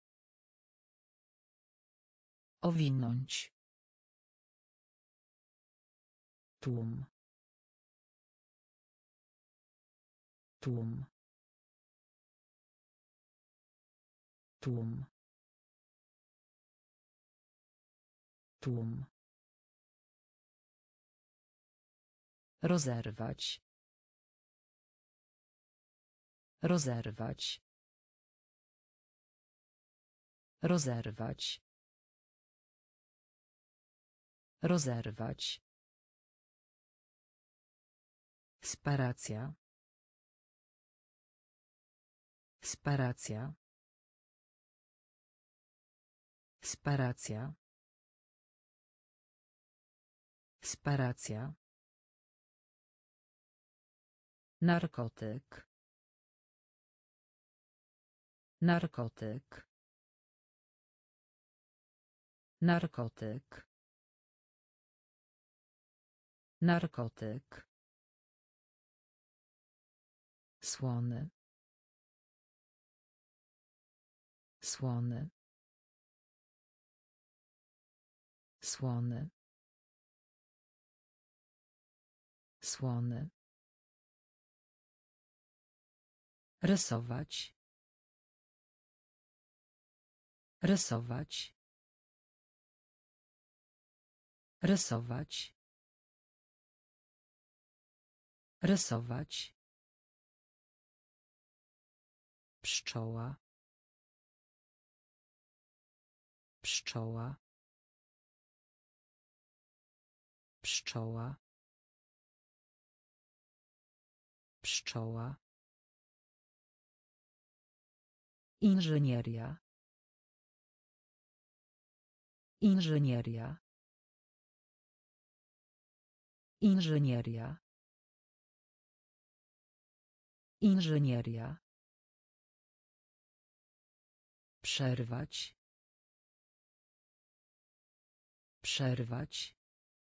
Owinąć. Tłum. Tłum. Tłum. Tłum. Rozerwać. Rozerwać. Rozerwać. Rozerwać. Sparacja. Sparacja. Sparacja. Sparacja. Narkotyk. Narkotyk. Narkotyk. Narkotyk. Słony. Słony. Słony. Słony. Rysować. Rysować. Rysować. Rysować. Pszczoła. Pszczoła. Pszczoła. Pszczoła. Inżynieria. Inżynieria. Inżynieria. Inżynieria. Przerwać. Przerwać.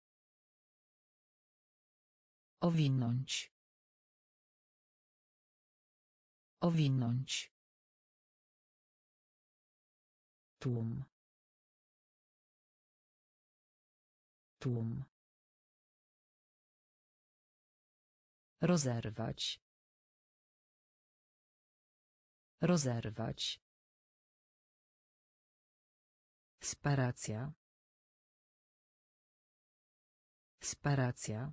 Owinąć. Owinąć. Tłum. Tłum. Rozerwać. Rozerwać. Sparacja. Sparacja.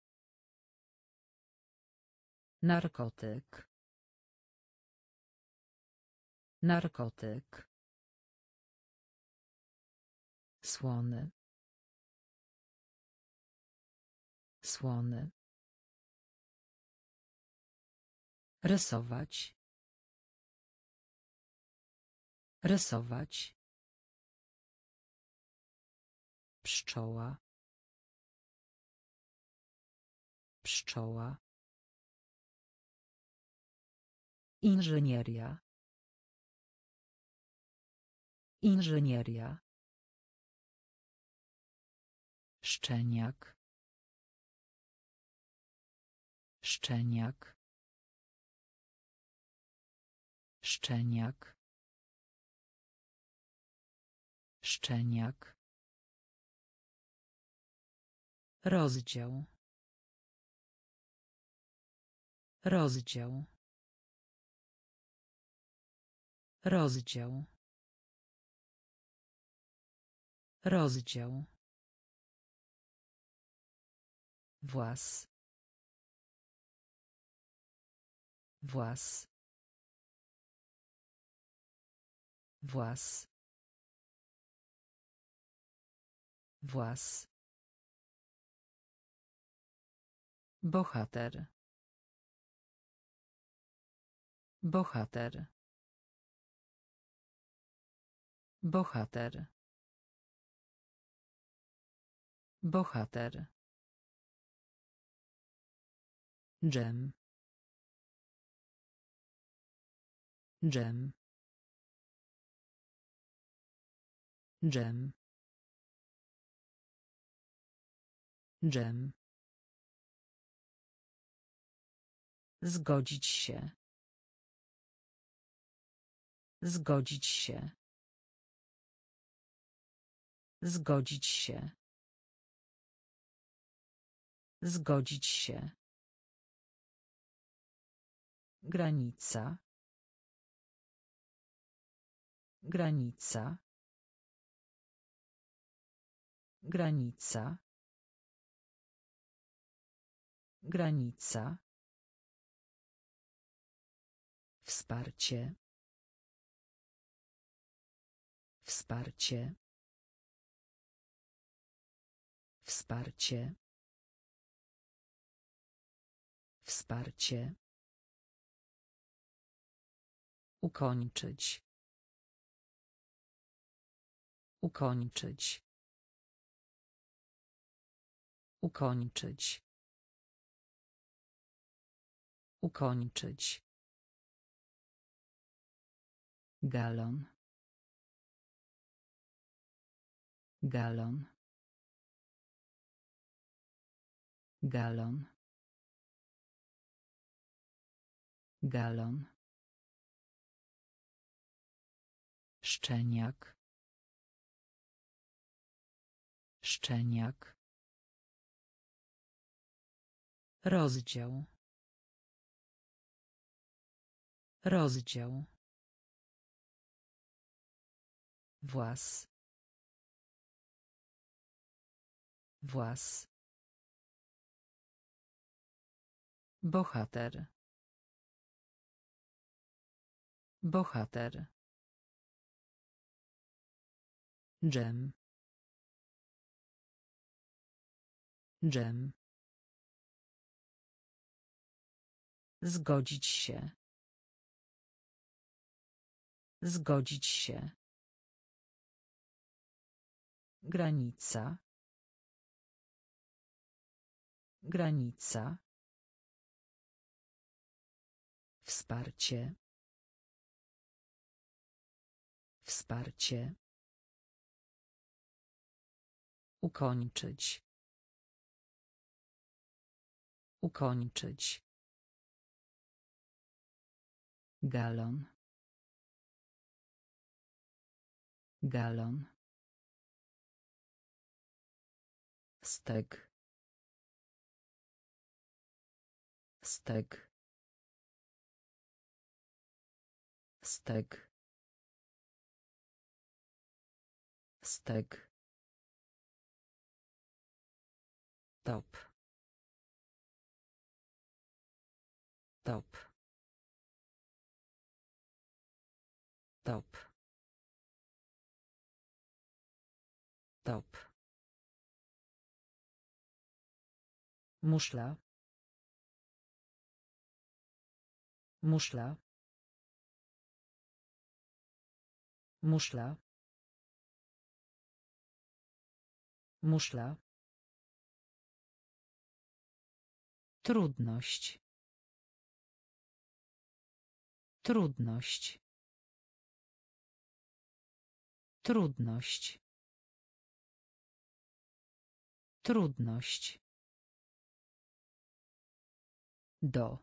Narkotyk. Narkotyk. Słony. Słony. Rysować. Rysować. Pszczoła. Pszczoła. Inżynieria. Inżynieria. Szczeniak. Szczeniak. Szczeniak. Szczeniak. Rozdział. Rozdział. Rozdział. Rozdział. Włas. Włas. Włas. Włas. Bohater. Bohater. Bohater. Bohater. Dżem. Dżem. Dżem. Dżem. Zgodzić się. Zgodzić się. Zgodzić się. Zgodzić się. Granica. Granica. Granica. Granica. Wsparcie. Wsparcie. Wsparcie. Wsparcie. Ukończyć. Ukończyć. Ukończyć. Ukończyć. Galon. Galon. Galon. Galon. Szczeniak. Szczeniak. Rozdział. Rozdział. Włas. Włas. Bohater. Bohater. Dżem. Dżem. Zgodzić się. Zgodzić się. Granica. Granica. Wsparcie. Wsparcie. Ukończyć. Ukończyć. Galon. Galon. Stek. Stek. Stek. Stek. Top. Top. Top. Top. Muszla. Muszla. Muszla. Muszla. Trudność. Trudność. Trudność. Trudność. Do.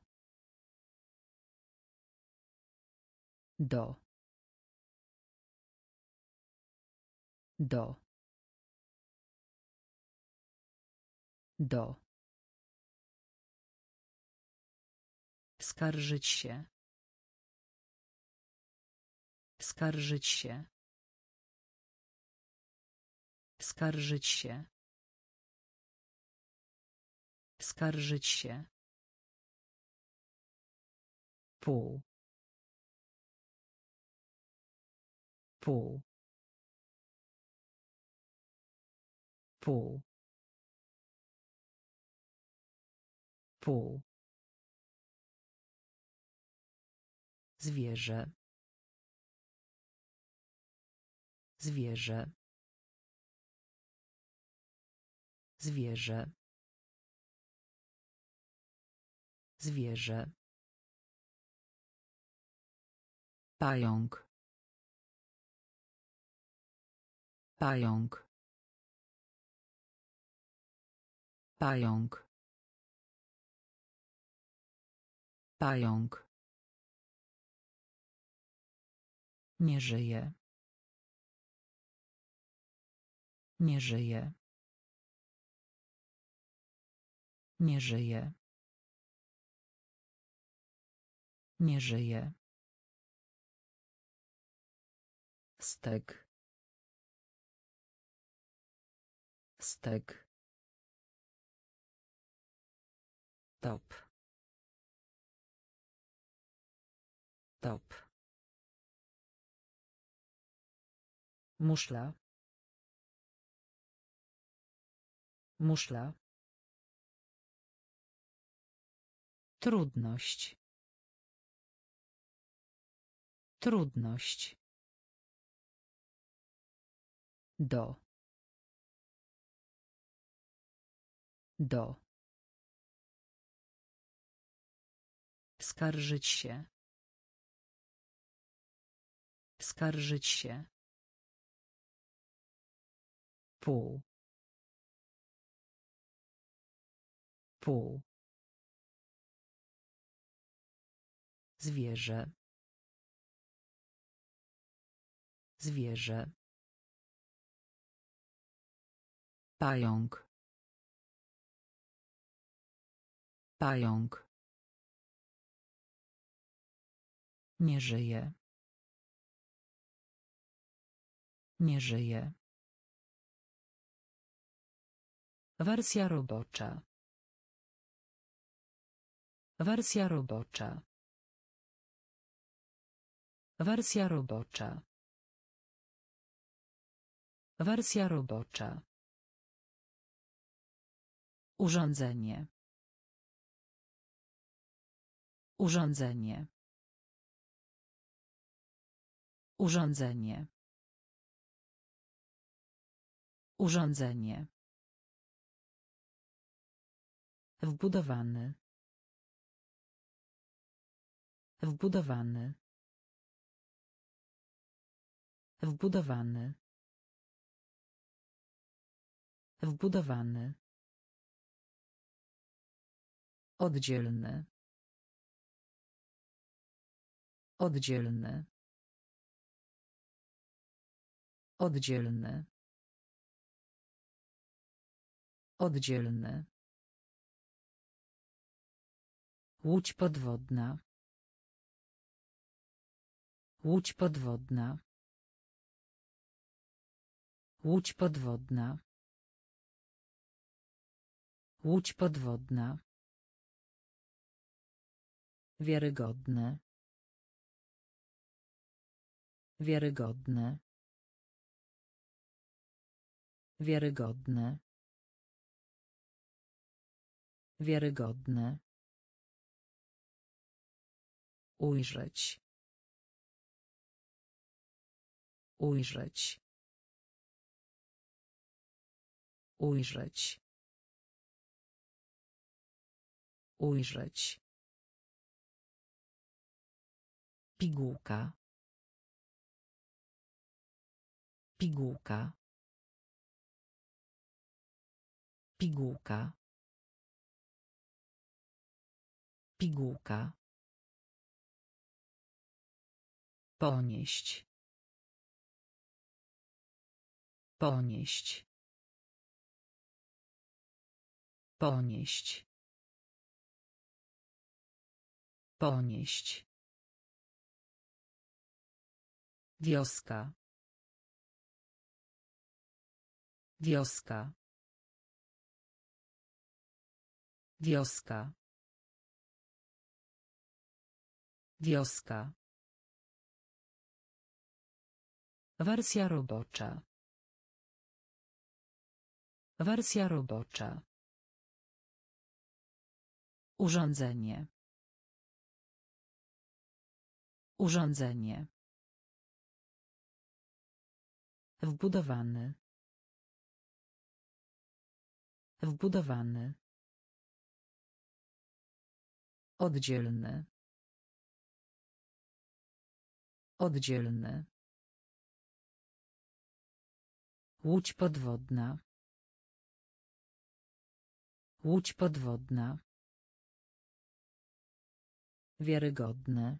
Do. Do. Do. Skarżyć się. Skarżyć się. Skarżyć się. Skarżyć się. Pół. Pół. Pół. Pół. Zwierzę. Zwierzę. Zwierzę. Zwierzę. Pająk. Pająk. Pająk. Pająk. Nie żyje. Nie żyje. Nie żyje. Nie żyje. Stek. Stek. Top. Top. Muszla. Muszla. Trudność. Trudność. Do. Do. Skarżyć się. Skarżyć się. Pół. Pół. Zwierzę. Zwierzę. Pająk. Pająk. Nie żyje. Nie żyje. Wersja robocza. Wersja robocza. Wersja robocza. Wersja robocza. Urządzenie. Urządzenie. Urządzenie. Urządzenie. Wbudowany. Wbudowany. Wbudowany. Wbudowany. Oddzielny. Oddzielny. Oddzielny. Oddzielny. Łódź podwodna. Łódź podwodna. Łódź podwodna. Łódź podwodna. Wiarygodne. Wiarygodne. Wiarygodne. Wiarygodne. Ujrzeć. Ujrzeć. Ujrzeć. Ujrzeć. Pigułka. Pigułka. Pigułka. Pigułka. Ponieść. Ponieść. Ponieść. Ponieść. Wioska. Wioska. Wioska. Wioska. Wersja robocza. Wersja robocza. Urządzenie. Urządzenie. Wbudowany. Wbudowany. Oddzielny. Oddzielny. Łódź podwodna. Łódź podwodna. Wiarygodne.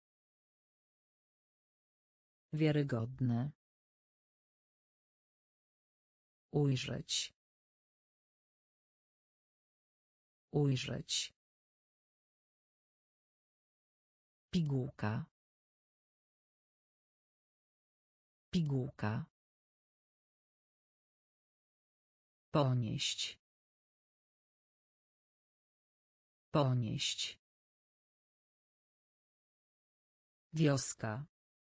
Wiarygodne. Ujrzeć. Ujrzeć. Pigułka. Pigułka. Ponieść. Ponieść. Wioska.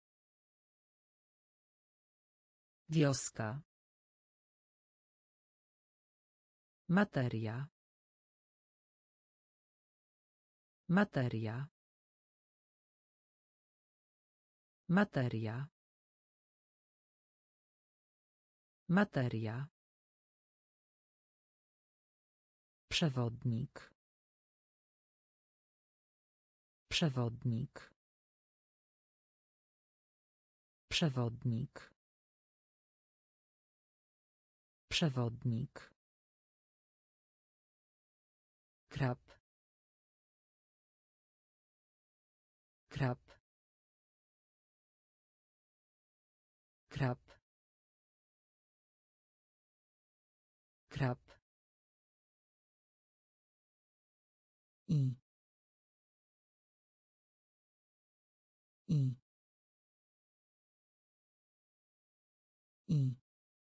Wioska. Materia. Materia. Materia. Materia. Przewodnik. Przewodnik. Przewodnik. Przewodnik. Krab. Krab. Krab. Krab. I. I. I.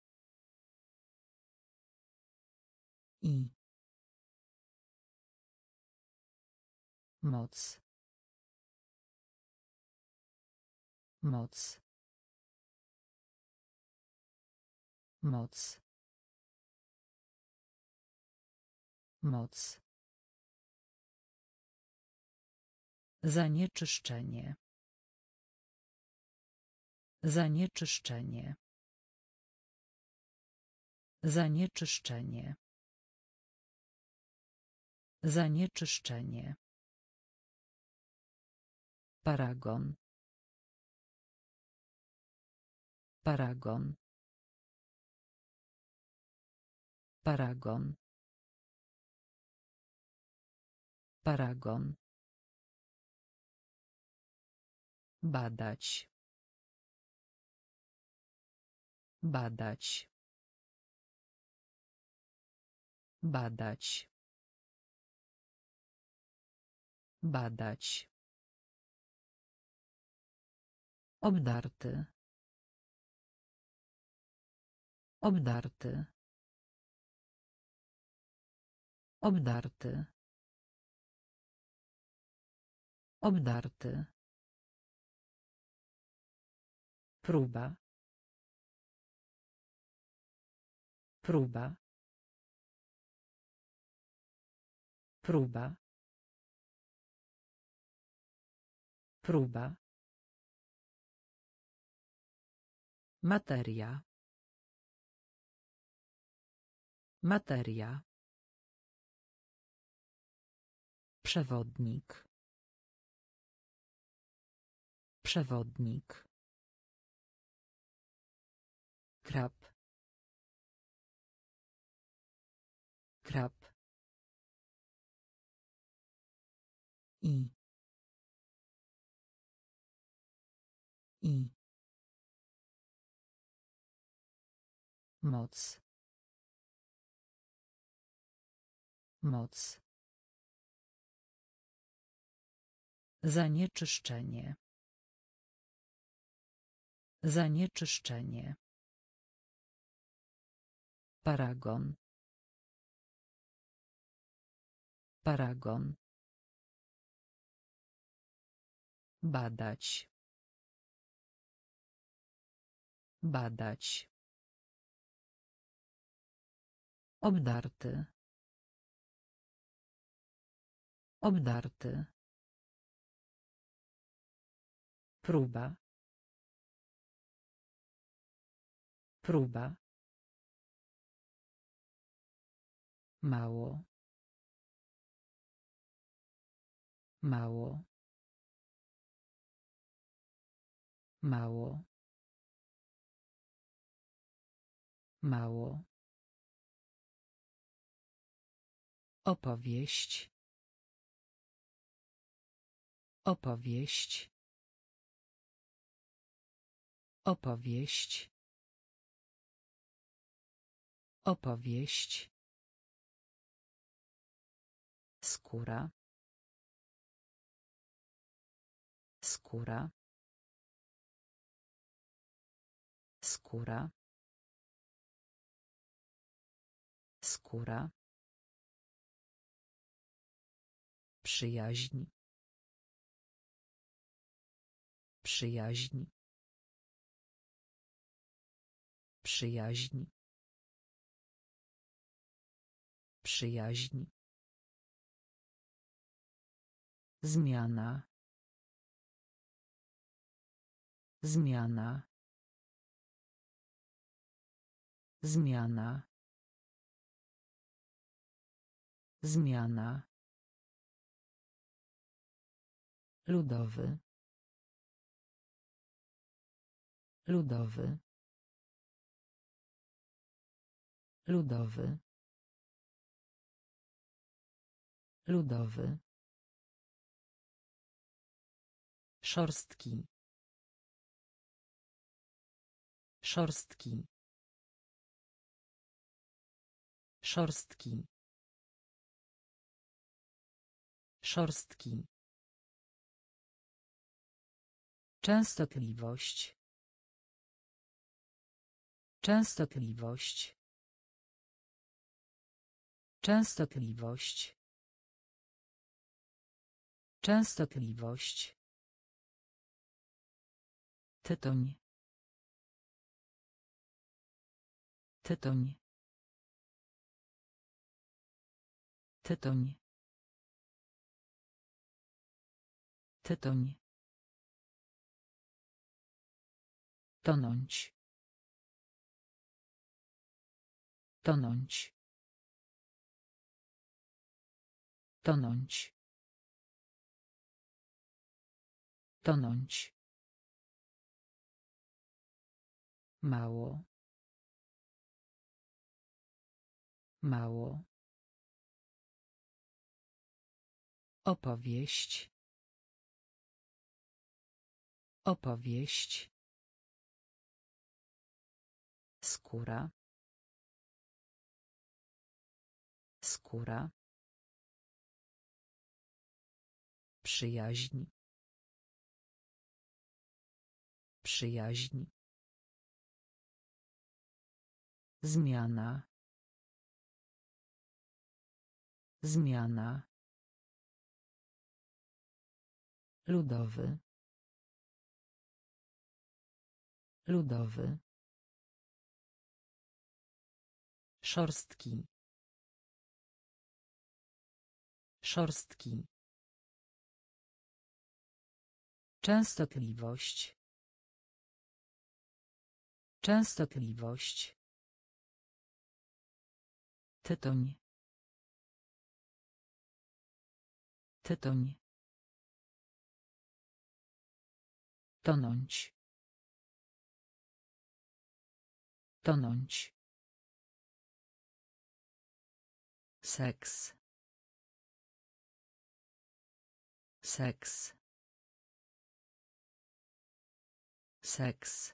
I. Moc. Moc. Moc. Moc. Zanieczyszczenie. Zanieczyszczenie. Zanieczyszczenie. Zanieczyszczenie. Paragon. Paragon. Paragon. Paragon. Badać. Badać. Badać. Badać. Obdarty. Obdarty. Obdarty. Obdarty. Próba. Próba. Próba. Próba. Materia. Materia. Przewodnik. Przewodnik. Krab. Krab. I. I. Moc. Moc. Zanieczyszczenie. Zanieczyszczenie. Paragon. Paragon. Badać. Badać. Obdarty. Obdarty. Próba. Próba. Mało. Mało. Mało. Mało. Opowieść. Opowieść. Opowieść. Opowieść. Skóra. Skóra. Skóra. Skóra. Przyjaźń. Przyjaźń. Przyjaźń. Przyjaźń. Zmiana. Zmiana. Zmiana. Zmiana. Ludowy. Ludowy. Ludowy. Ludowy. Szorstki. Szorstki. Szorstki. Szorstki. Częstotliwość. Częstotliwość. Częstotliwość. Częstotliwość. Tytoń. Tytoń. Tytoń. Tytoń. Tonąć. Tonąć. Tonąć. Tonąć. Mało. Mało. Opowieść. Opowieść. Skóra. Skóra. Przyjaźń. Przyjaźń. Zmiana. Zmiana. Ludowy. Ludowy. Szorstki. Szorstki. Częstotliwość. Częstotliwość. Tytoń. Tytoń. Tonąć. Tonąć. Seks. Seks. Seks.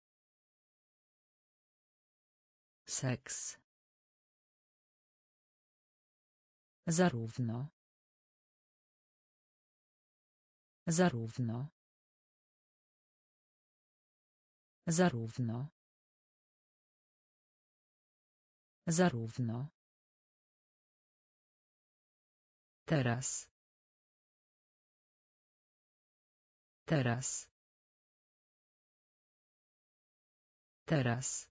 Seks. Zarówno. Zarówno. Zarówno. Zarówno. Teraz. Teraz. Teraz.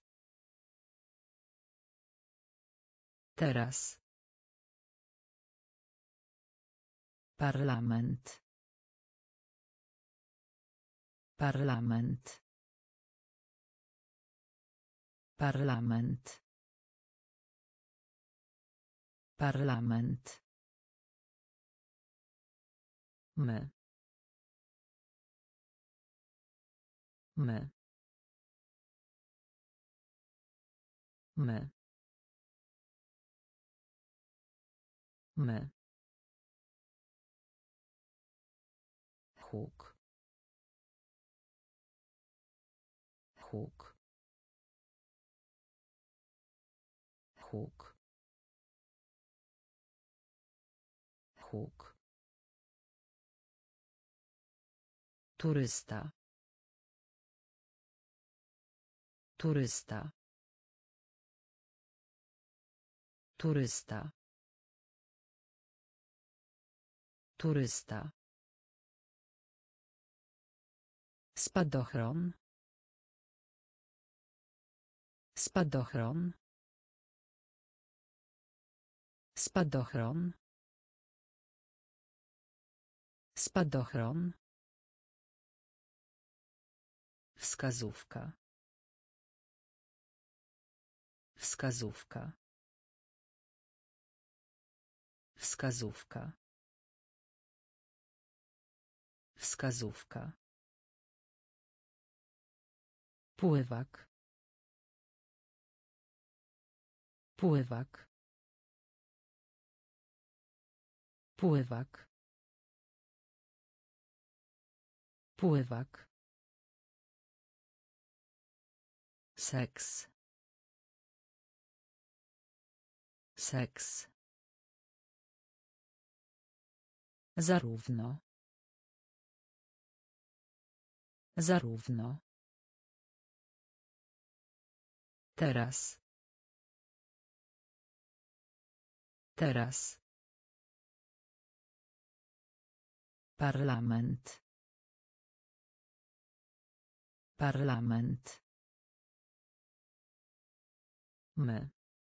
Teraz. Parlament. Parlament. Parlament. Parlament. My. My. My. My. Huk. Huk. Huk. Huk. Turysta. Turysta. Turysta. Turysta. Spadochron. Spadochron. Spadochron. Spadochron. Wskazówka. Wskazówka. Wskazówka. Wskazówka. Pływak. Pływak. Pływak. Pływak. Seks. Seks. Zarówno. Zarówno. Teraz. Teraz. Parlament. Parlament. My.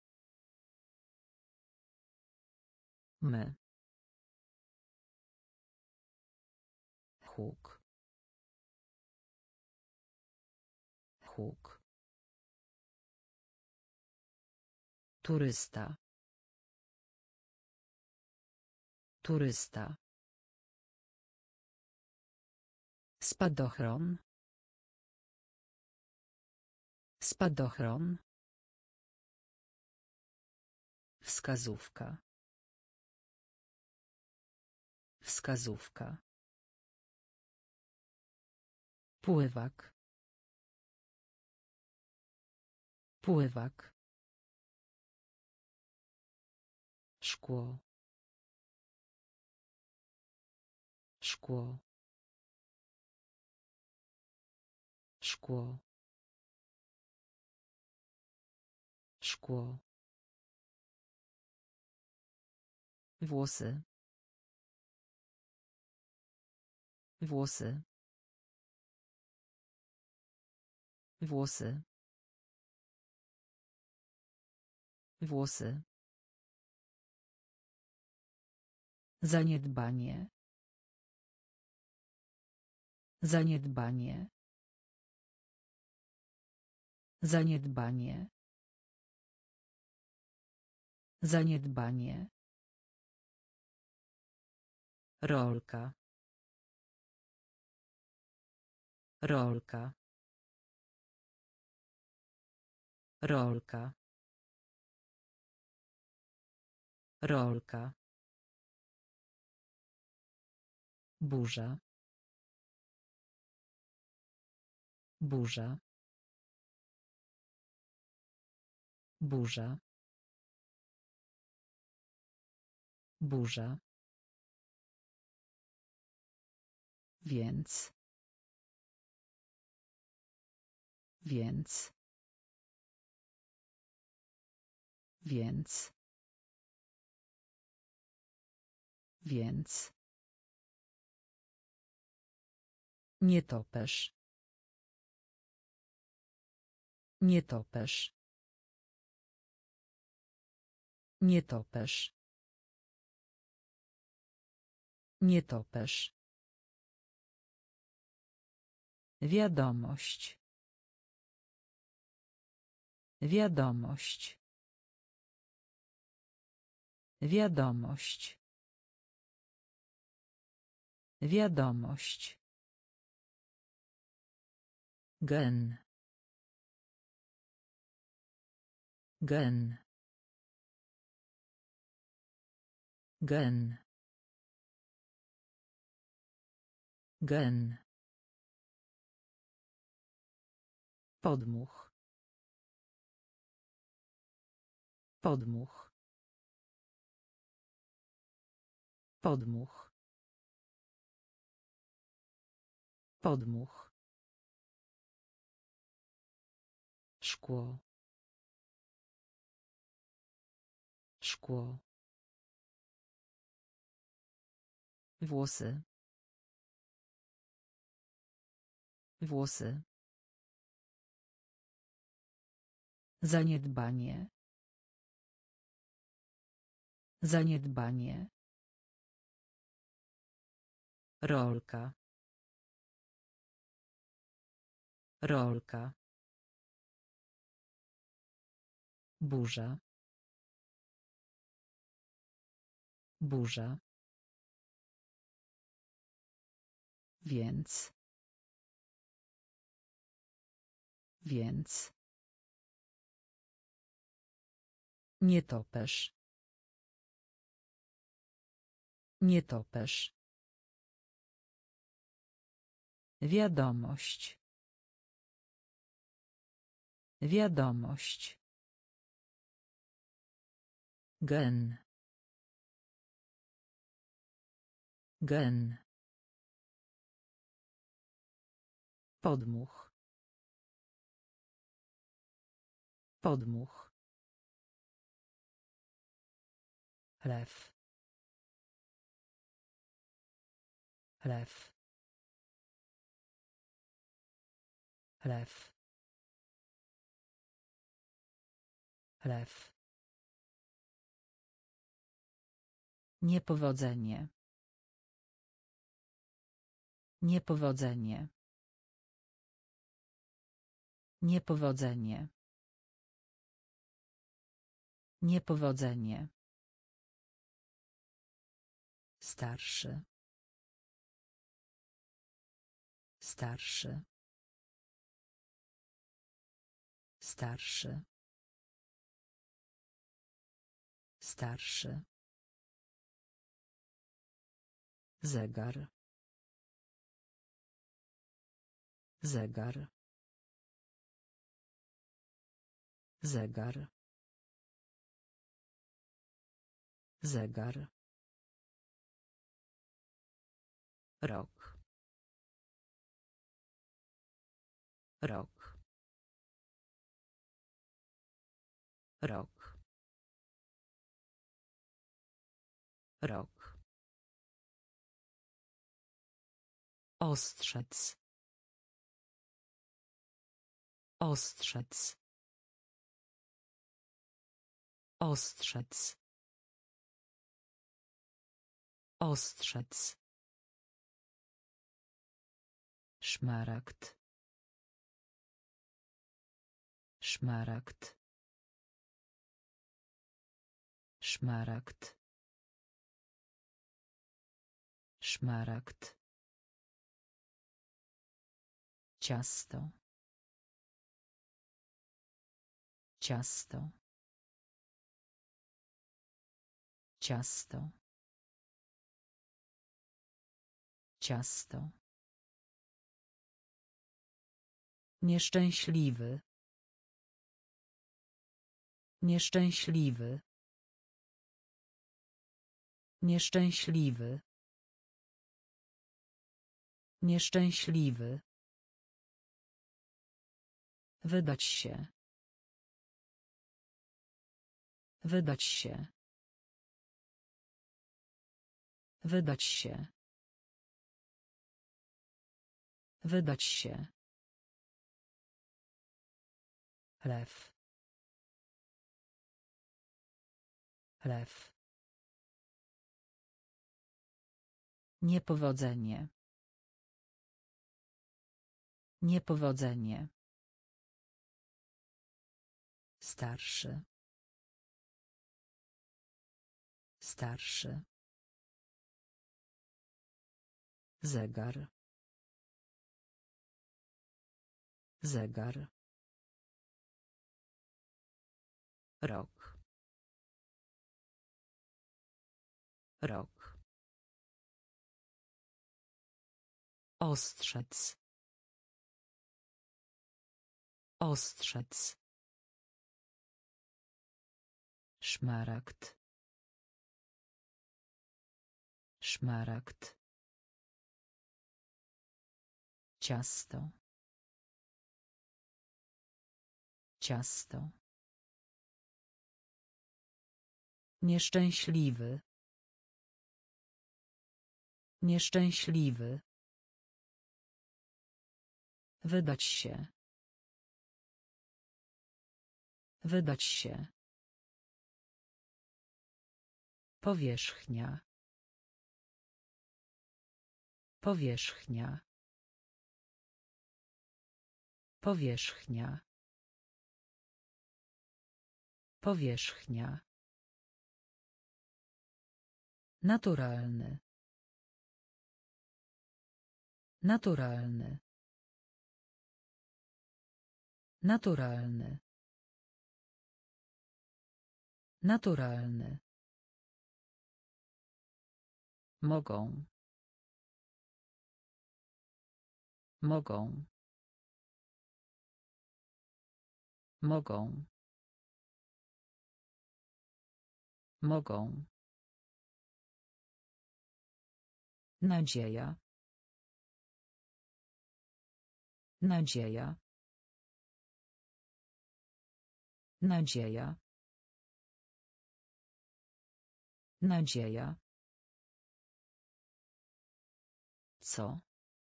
My. Huk. Huk. Turysta. Turysta. Spadochron. Spadochron. Wskazówka. Wskazówka. Pływak. Pływak. Szkło. Szkło. Szkło. Szkło. Włosy. Włosy. Włosy. Włosy. Zaniedbanie. Zaniedbanie. Zaniedbanie. Zaniedbanie. Rolka. Rolka. Rolka. Rolka. Burza. Burza. Burza. Burza. Więc. Więc. Więc. Więc. Nietoperz. Nietoperz. Nietoperz. Nietoperz. Wiadomość. Wiadomość. Wiadomość. Wiadomość. Gen. Gen. Gen. Gen. Podmuch. Podmuch. Podmuch. Podmuch. Szkło. Szkło. Włosy. Włosy. Zaniedbanie. Zaniedbanie. Rolka. Rolka. Burza. Burza. Więc. Więc. Nietoperz. Nietoperz. Wiadomość. Wiadomość. Gen. Gen. Podmuch. Podmuch. Lew. Lew. Lew. Lew. Niepowodzenie. Niepowodzenie. Niepowodzenie. Niepowodzenie. Starszy. Starszy. Starszy. Starszy. Zegar. Zegar. Zegar. Zegar. Rok. Rok. Rok. Rok. Ostrzec. Ostrzec. Ostrzec. Ostrzec. Szmaragd. Szmaragd. Szmaragd. Szmaragd. Ciasto. Ciasto. Ciasto. Ciasto. Nieszczęśliwy. Nieszczęśliwy. Nieszczęśliwy. Nieszczęśliwy. Wydać się. Wydać się. Wydać się. Wydać się. Lew. Lew. Niepowodzenie. Niepowodzenie. Starszy. Starszy. Zegar. Zegar. Rok. Rok. Ostrzec. Ostrzec. Szmaragd. Szmaragd. Ciasto. Ciasto. Nieszczęśliwy. Nieszczęśliwy. Wydać się. Wydać się. Powierzchnia. Powierzchnia. Powierzchnia. Powierzchnia. Naturalny. Naturalny. Naturalny. Naturalny. Mogą. Mogą. Mogą. Mogą. Nadzieja. Nadzieja. Nadzieja. Nadzieja. Co?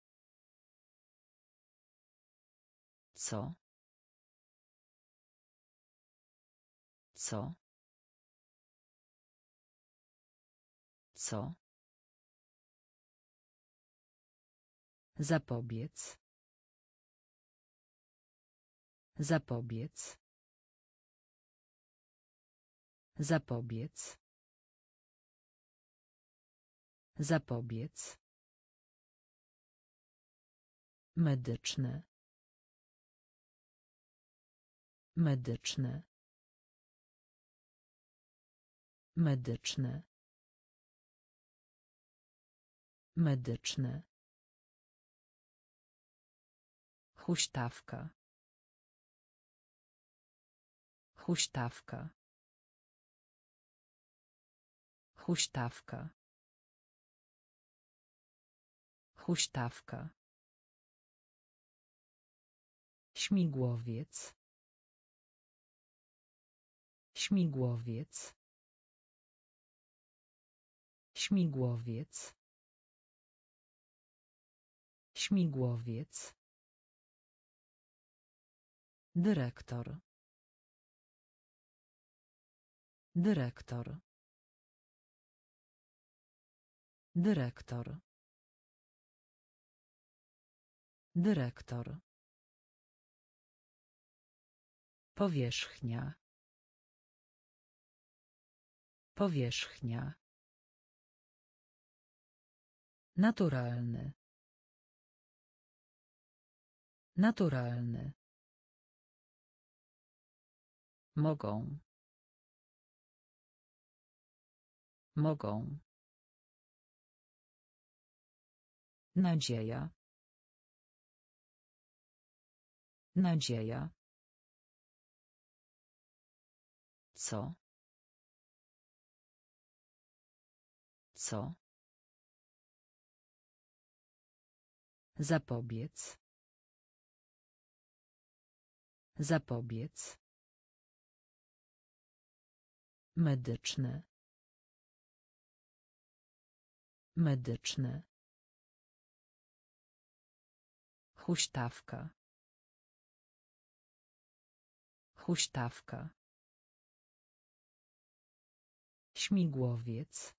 Co? Co? Co? Zapobiec. Zapobiec. Zapobiec. Zapobiec. Medyczne. Medyczne. Medyczne. Medyczne. Huśtawka. Huśtawka. Huśtawka. Huśtawka. Śmigłowiec. Śmigłowiec. Śmigłowiec. Śmigłowiec. Dyrektor. Dyrektor. Dyrektor. Dyrektor. Powierzchnia. Powierzchnia. Naturalny. Naturalny. Mogą. Mogą. Nadzieja. Nadzieja. Co? Co? Zapobiec. Zapobiec. Medyczne. Medyczne. Huśtawka. Huśtawka. Śmigłowiec.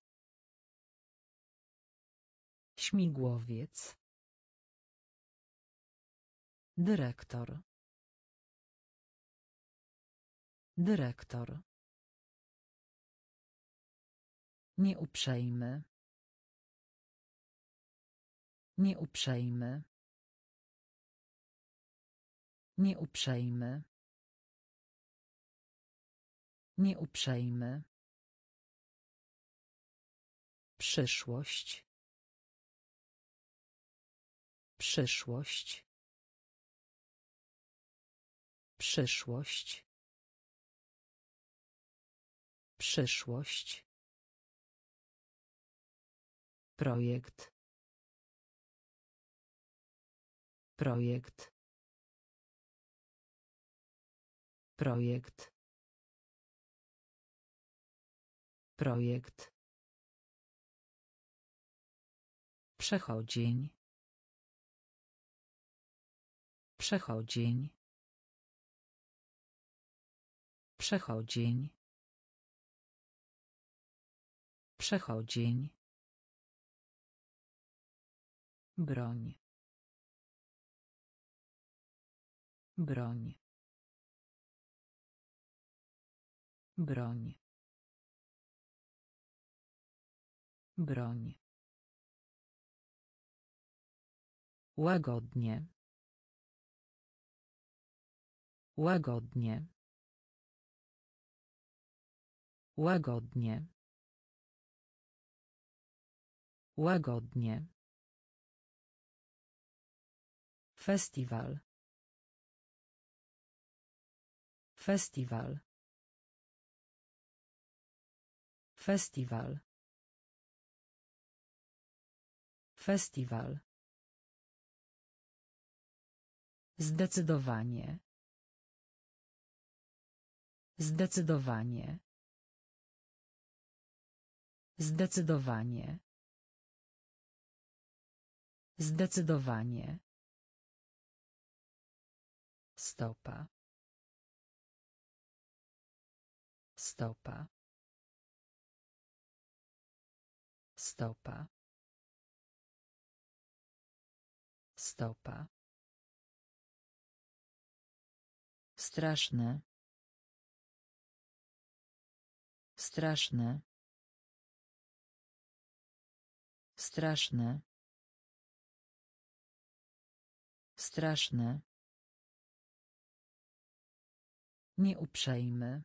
Śmigłowiec. Dyrektor. Dyrektor. Nieuprzejmy. Nieuprzejmy. Nieuprzejmy. Nieuprzejmy. Przyszłość. Przyszłość. Przyszłość. Przyszłość. Projekt. Projekt. Projekt. Projekt. Przechodzień. Przechodzień. Przechodzień. Przechodzień. Broń. Broń. Broń. Broń. Łagodnie. Łagodnie. Łagodnie. Łagodnie. Festiwal. Festiwal. Festiwal. Festiwal. Zdecydowanie. Zdecydowanie. Zdecydowanie. Zdecydowanie. Stopa. Stopa. Stopa. Stopa. Straszne. Straszne. Straszne. Straszne. Nieuprzejmy.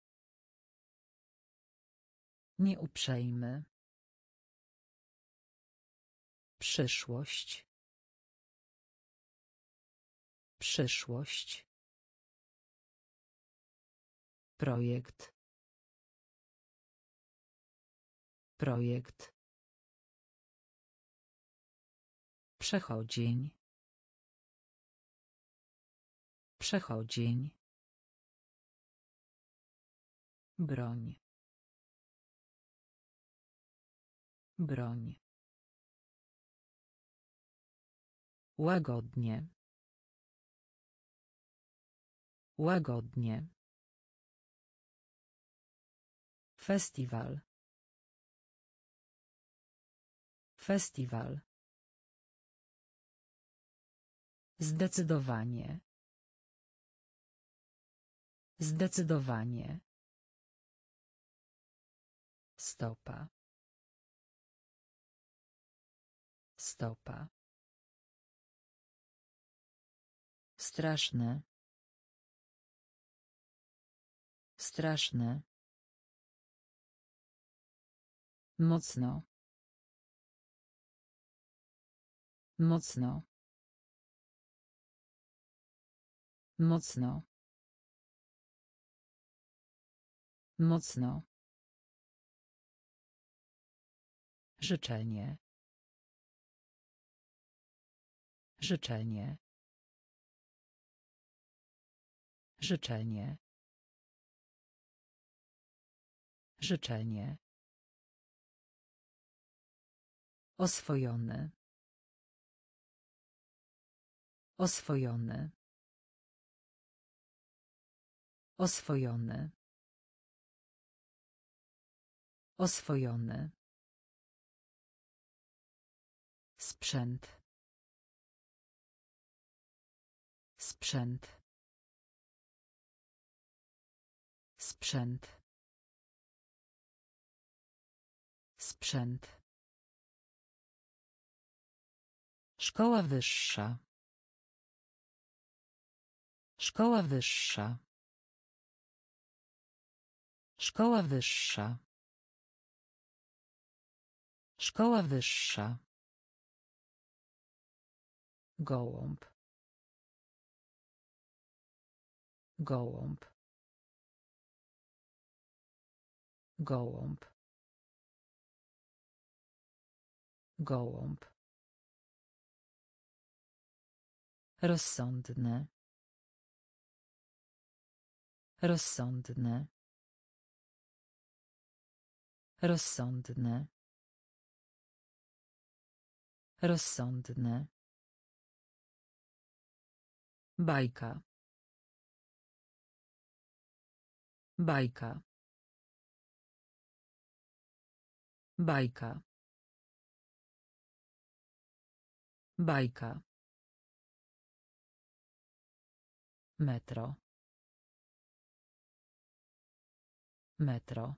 Nieuprzejmy. Przyszłość. Przyszłość. Projekt. Projekt. Przechodzień. Przechodzień. Broń. Broń. Łagodnie. Łagodnie. Festiwal. Festiwal. Zdecydowanie. Zdecydowanie. Stopa. Stopa. Straszne. Straszne. Mocno. Mocno. Mocno. Mocno. Życzenie. Życzenie. Życzenie. Życzenie. Oswojony. Oswojony. Oswojony. Oswojony. Sprzęt. Sprzęt. Sprzęt. Sprzęt. Szkoła wyższa. Szkoła wyższa. Szkoła wyższa. Szkoła wyższa. Gołąb. Gołąb. Gołąb. Gołąb. Rozsądne. Rozsądne. Rozsądne. Rozsądne. Bajka. Bajka. Bajka. Bajka. Metro. Metro.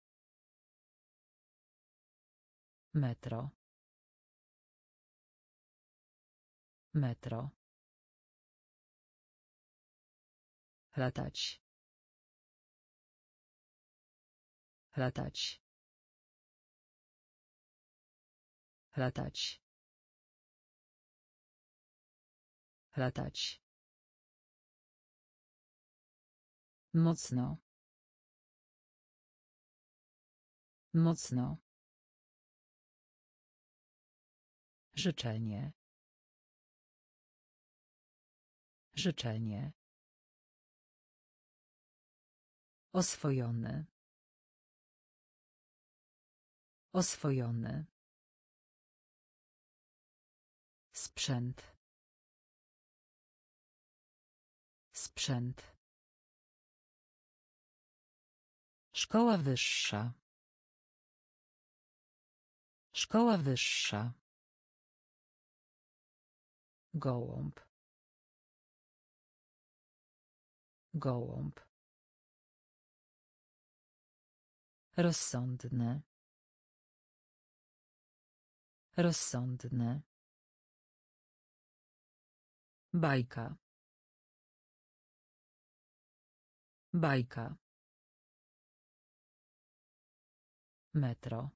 Metro. Metro. Latać. Latać. Latać. Latać. Mocno. Mocno. Życzenie. Życzenie. Oswojony. Oswojony. Sprzęt. Sprzęt. Szkoła wyższa. Szkoła wyższa. Gołąb. Gołąb. Rozsądne. Rozsądne. Bajka. Bajka. Metro.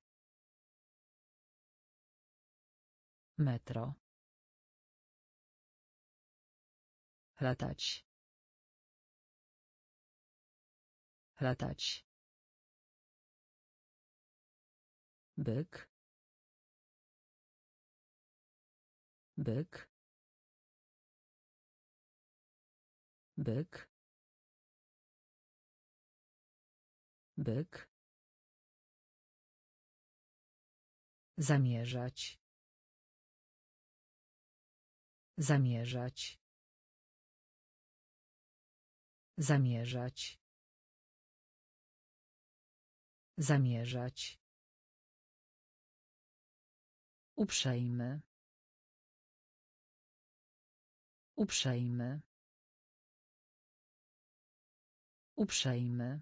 Metro. Latać. Latać. byk, byk, byk, byk, zamierzać, zamierzać, zamierzać, zamierzać, uprzejmy, uprzejmy, uprzejmy,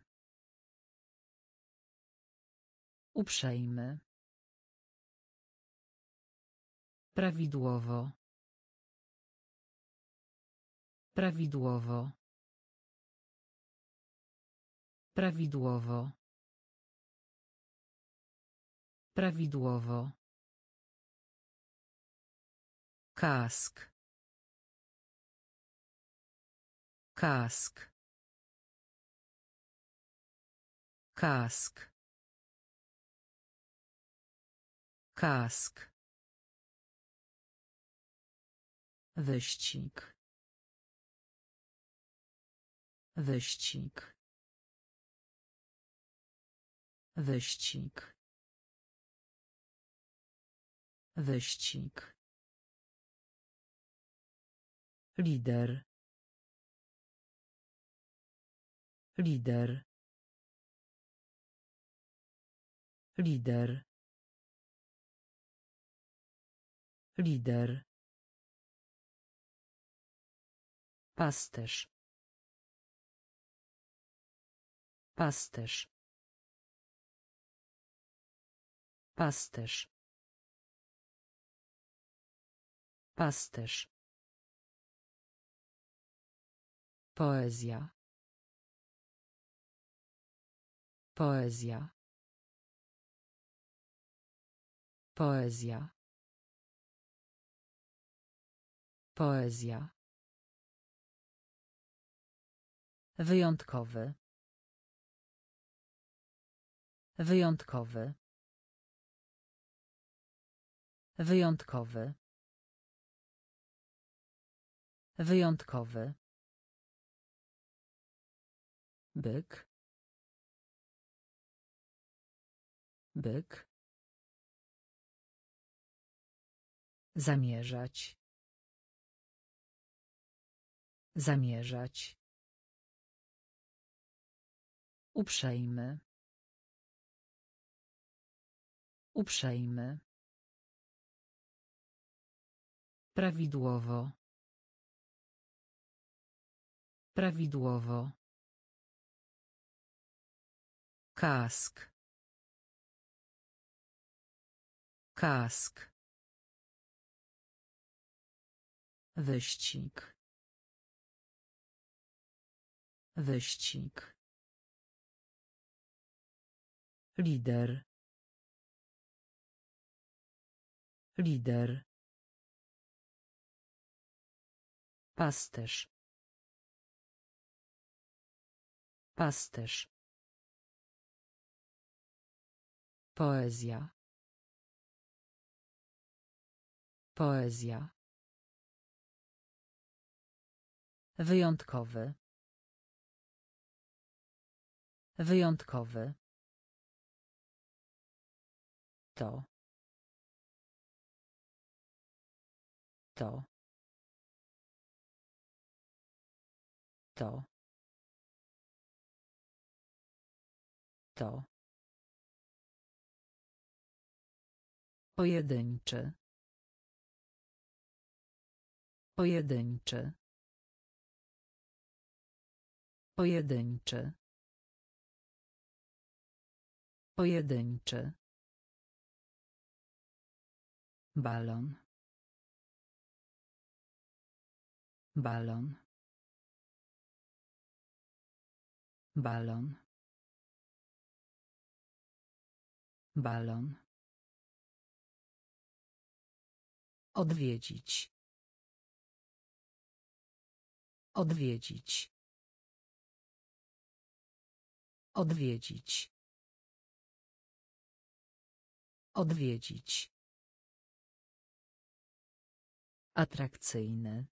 uprzejmy, prawidłowo, prawidłowo, prawidłowo, prawidłowo, kask, kask, kask, kask, wyścig, wyścig, wyścig, wyścig, lider, lider, lider, lider, pasterz, pasterz, pasterz, pasterz, poezja, poezja, poezja, poezja, wyjątkowy, wyjątkowy, wyjątkowy, wyjątkowy, byk, byk, zamierzać, zamierzać, uprzejmy, uprzejmy, prawidłowo, prawidłowo, kask, kask, wyścig, wyścig, lider, lider, pasterz, pasterz, poezja, poezja, wyjątkowy, wyjątkowy, to, to, to, to, pojedynczy, pojedynczy, pojedynczy, pojedynczy, balon, balon, balon, balon, odwiedzić, odwiedzić, odwiedzić, Odwiedzić. Atrakcyjny.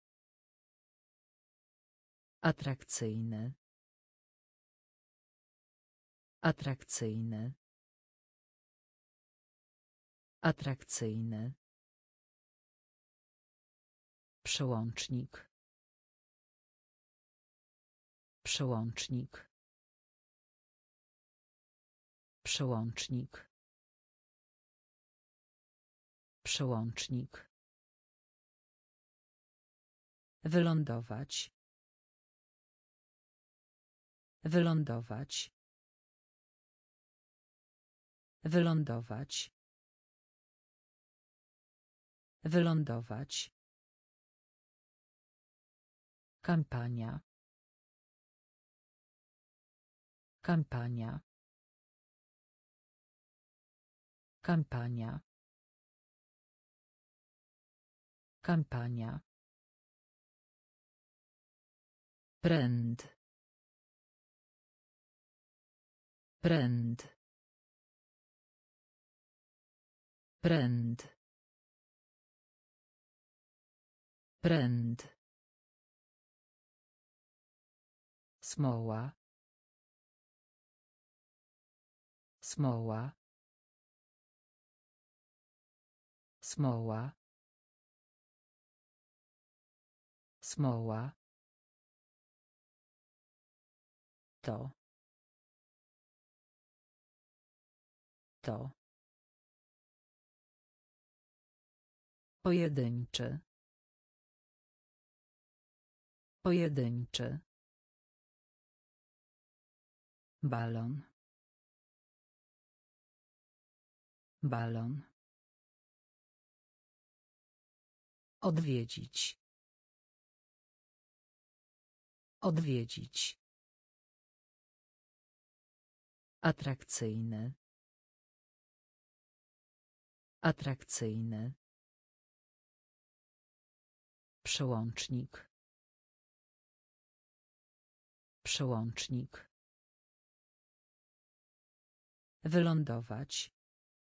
Atrakcyjny. Atrakcyjny. Atrakcyjny. Przełącznik. Przełącznik. Przełącznik. Przełącznik. Wylądować. Wylądować. Wylądować. Wylądować. Kampania. Kampania. Kampania. Kampania. Pręd. Pręd. Pręd. Pręd. Smoła. Smoła. Smoła. Smoła. To. To. Pojedynczy. Pojedynczy. Balon. Balon. Odwiedzić. Odwiedzić. Atrakcyjny. Atrakcyjny. Przełącznik. Przełącznik. Wylądować.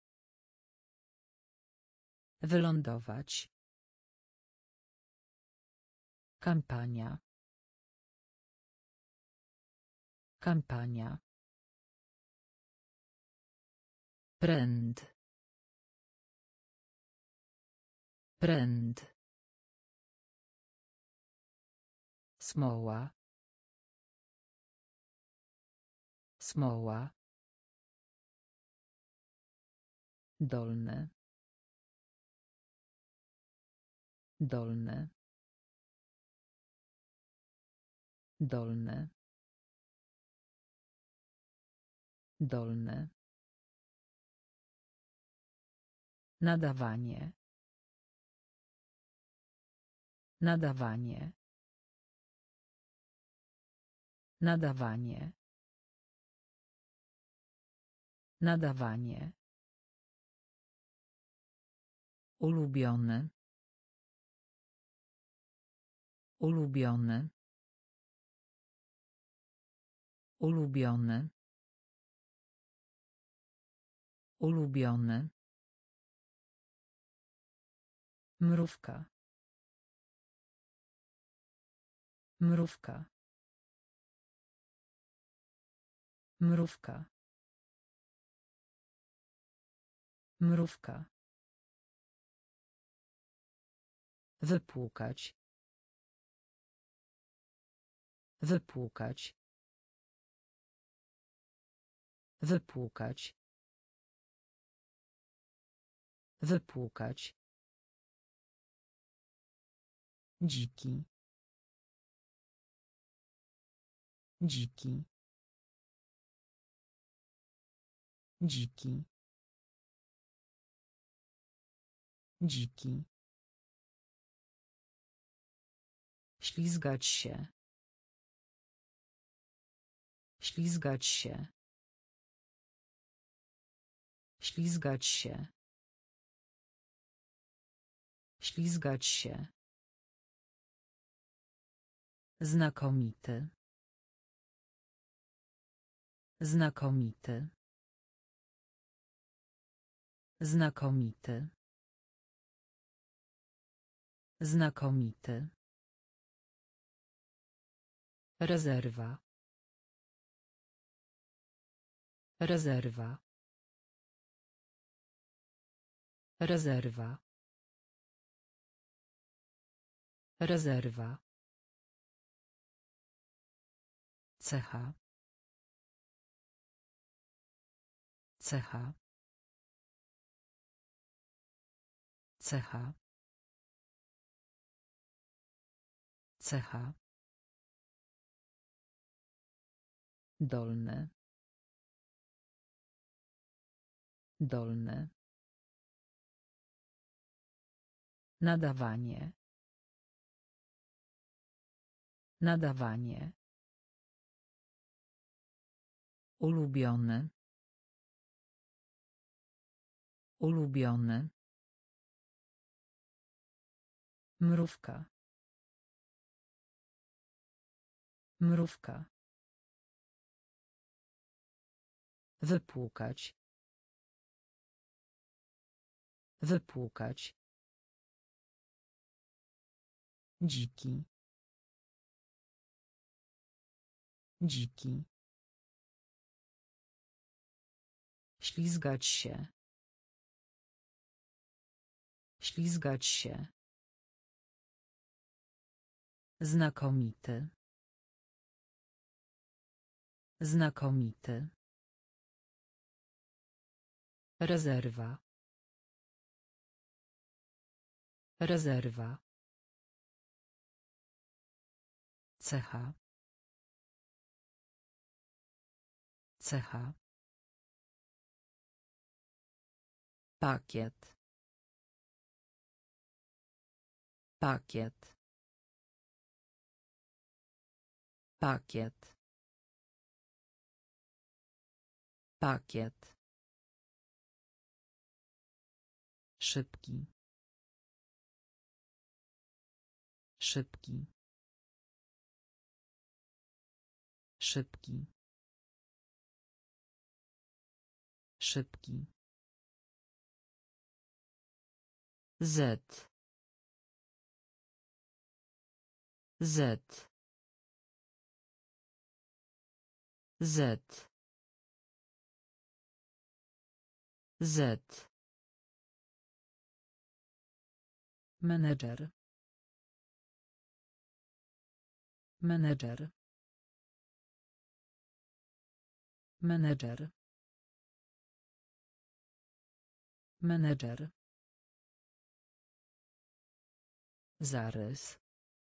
Wylądować. Kampania. Kampania. Pręd. Pręd. Smoła. Smoła. Dolny. Dolny. Dolny. Dolny. Nadawanie. Nadawanie. Nadawanie. Nadawanie. Ulubiony. Ulubiony. Ulubiony. Ulubiony. Mrówka. Mrówka. Mrówka. Mrówka. Wypłukać. Wypłukać. Wypłukać. Wypłukać. Dziki. Dziki. Dziki. Dziki. Ślizgać się. Ślizgać się. Ślizgać się. Ślizgać się. Znakomity. Znakomity. Znakomity. Znakomity. Rezerwa. Rezerwa. Rezerwa. Rezerwa. Cecha. Cecha. Cecha. Cecha. Dolny. Dolny. Nadawanie. Nadawanie. Ulubiony. Ulubiony. Mrówka. Mrówka. Wypłukać. Wypłukać. Dziki. Dziki. Ślizgać się. Ślizgać się. Znakomity. Znakomity. Rezerwa. Rezerwa. Cecha. Cecha. Pakiet. Pakiet. Pakiet. Pakiet. Szybki. Szybki. Szybki. Szybki. Z. Z. Z. Z. Menedżer. Menedżer. Menedżer. Menedżer. Zarys.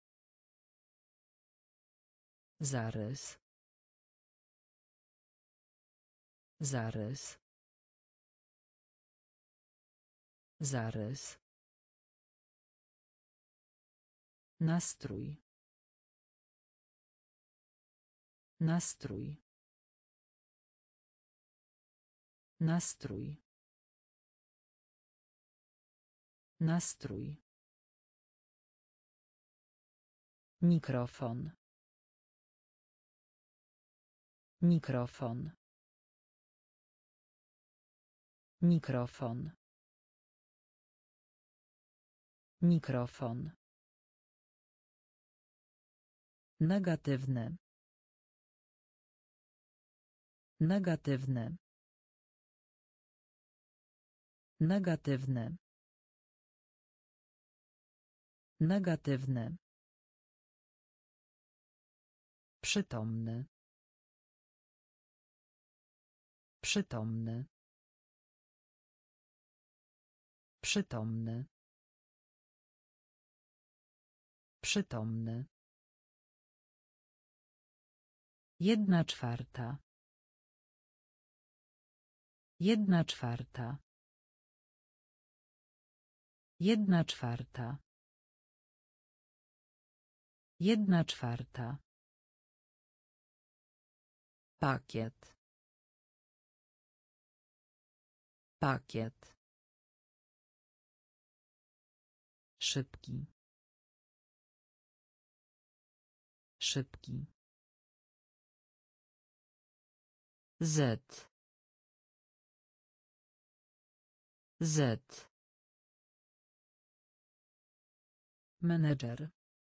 Zarys. Zarys. Zarys. Nastrój. Nastrój. Nastrój. Nastrój. Mikrofon. Mikrofon. Mikrofon. Mikrofon. Negatywny. Negatywny. Negatywny. Negatywny. Przytomny. Przytomny. Przytomny. Przytomny. Jedna czwarta. Jedna czwarta. Jedna czwarta. Jedna czwarta. Pakiet. Pakiet. Szybki. Szybki. Z. Z. Menedżer.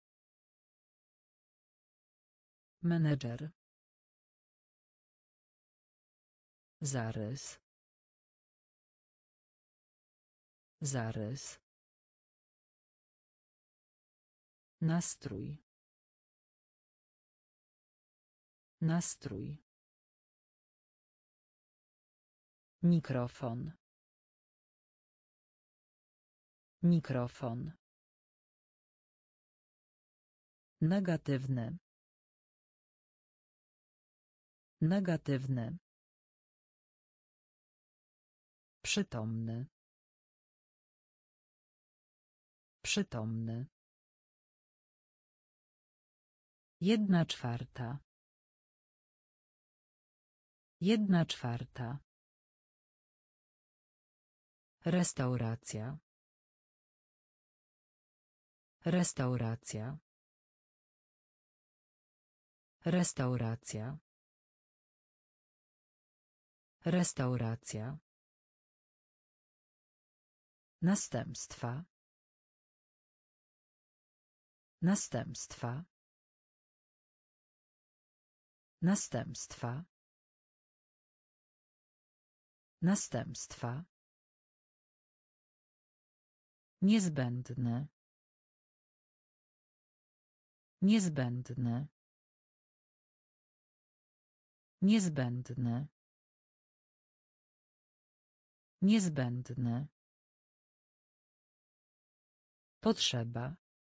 Menedżer. Zarys. Zarys. Nastrój. Nastrój. Mikrofon. Mikrofon. Negatywny. Negatywny. Przytomny. Przytomny. Jedna czwarta. Jedna czwarta. Restauracja. Restauracja. Restauracja. Restauracja. Następstwa. Następstwa. Następstwa. Następstwa. Niezbędne. Niezbędne. Niezbędne. Niezbędne. Potrzeba.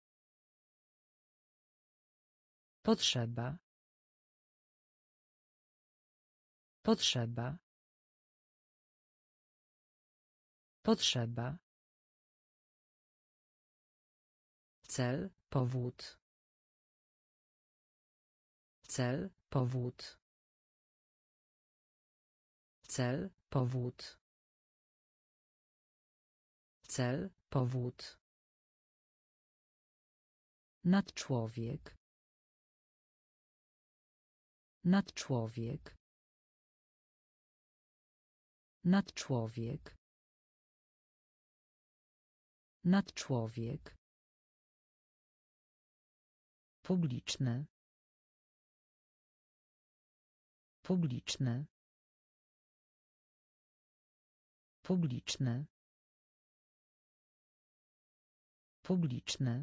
Potrzeba. Potrzeba. Potrzeba. Cel, powód. Cel, powód. Cel, powód. Cel, powód. Nadczłowiek. Nadczłowiek. Nadczłowiek. Nadczłowiek. Publiczny. Publiczny. Publiczny. Publiczny.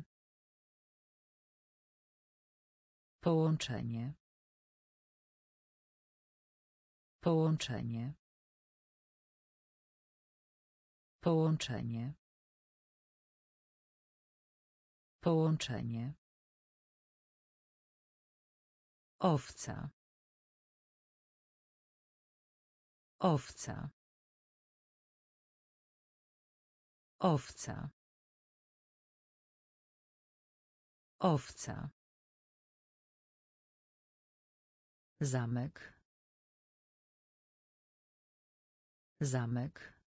Połączenie. Połączenie. Połączenie. Połączenie. Owca. Owca. Owca. Owca. Zamek. Zamek.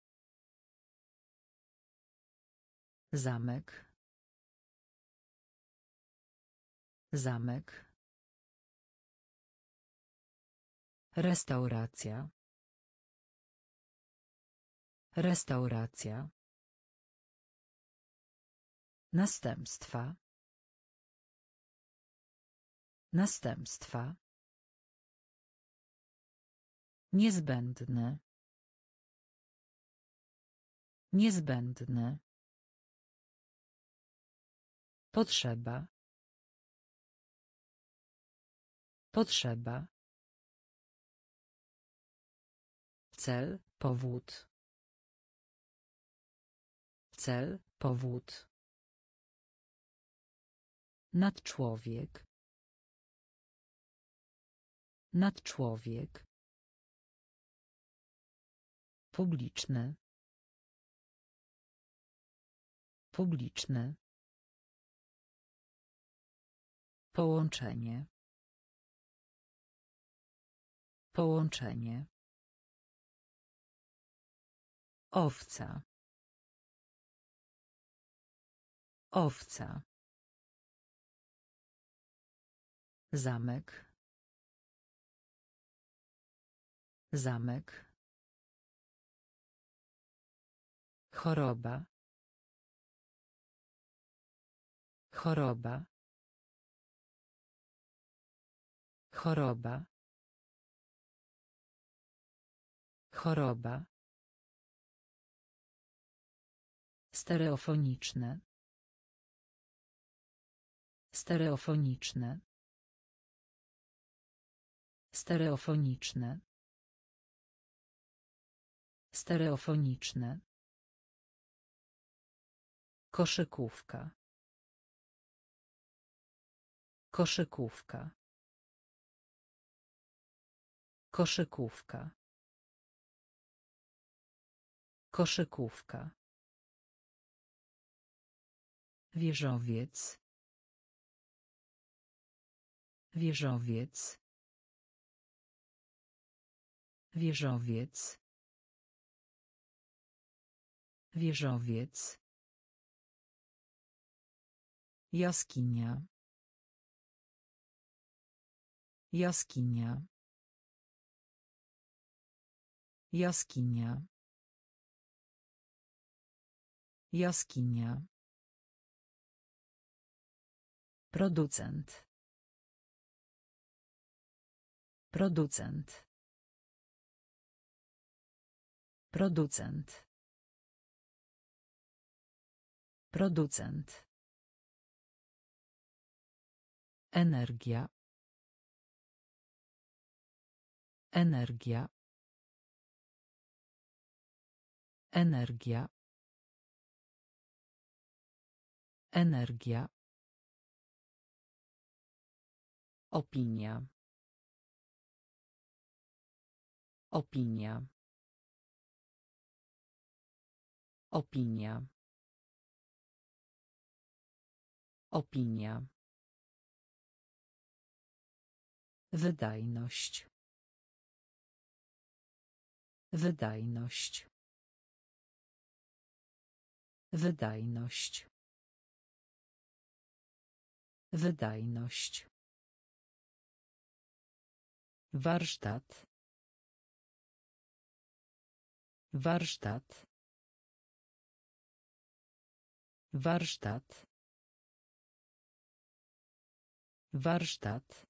Zamek. Zamek. Restauracja. Restauracja. Następstwa. Następstwa. Niezbędne. Niezbędne. Potrzeba. Potrzeba. Cel, powód. Cel, powód. Nadczłowiek. Nadczłowiek. Publiczny. Publiczny. Połączenie. Połączenie. Owca. Owca. Zamek. Zamek. Choroba. Choroba. Choroba. Choroba. Stereofoniczne. Stereofoniczne. Stereofoniczne. Stereofoniczne. Koszykówka. Koszykówka. Koszykówka. Koszykówka. Wieżowiec. Wieżowiec. Wieżowiec. Wieżowiec. Jaskinia. Jaskinia. Jaskinia. Jaskinia. Producent. Producent. Producent. Producent. Energia. Energia. Energia. Energia. Opinia. Opinia. Opinia. Opinia. Wydajność. Wydajność. Wydajność. Wydajność. Warsztat. Warsztat. Warsztat. Warsztat.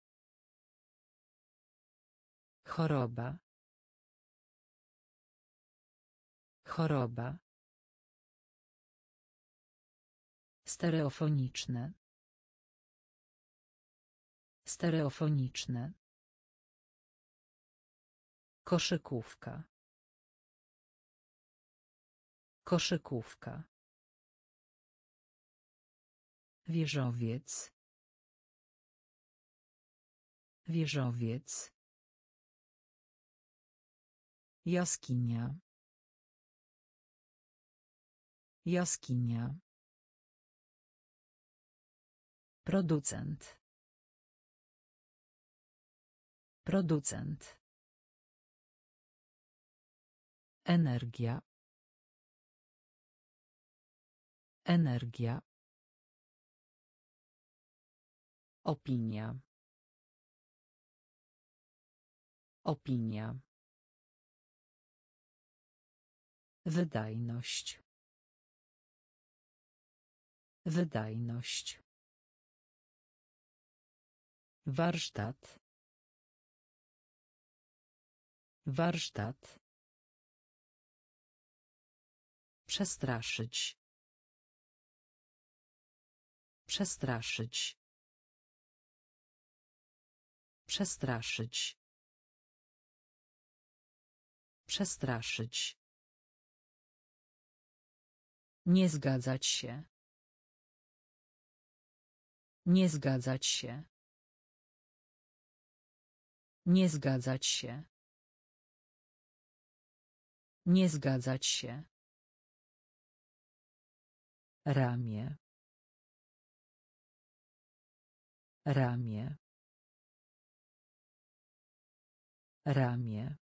Choroba. Choroba. Stereofoniczne. Stereofoniczne. Koszykówka. Koszykówka. Wieżowiec. Wieżowiec. Jaskinia. Jaskinia. Producent. Producent. Energia. Energia. Opinia. Opinia. Wydajność. Wydajność. Warsztat. Warsztat. Przestraszyć. Przestraszyć. Przestraszyć. Przestraszyć. Nie zgadzać się. Nie zgadzać się. Nie zgadzać się. Nie zgadzać się. Ramię. Ramię. Ramię.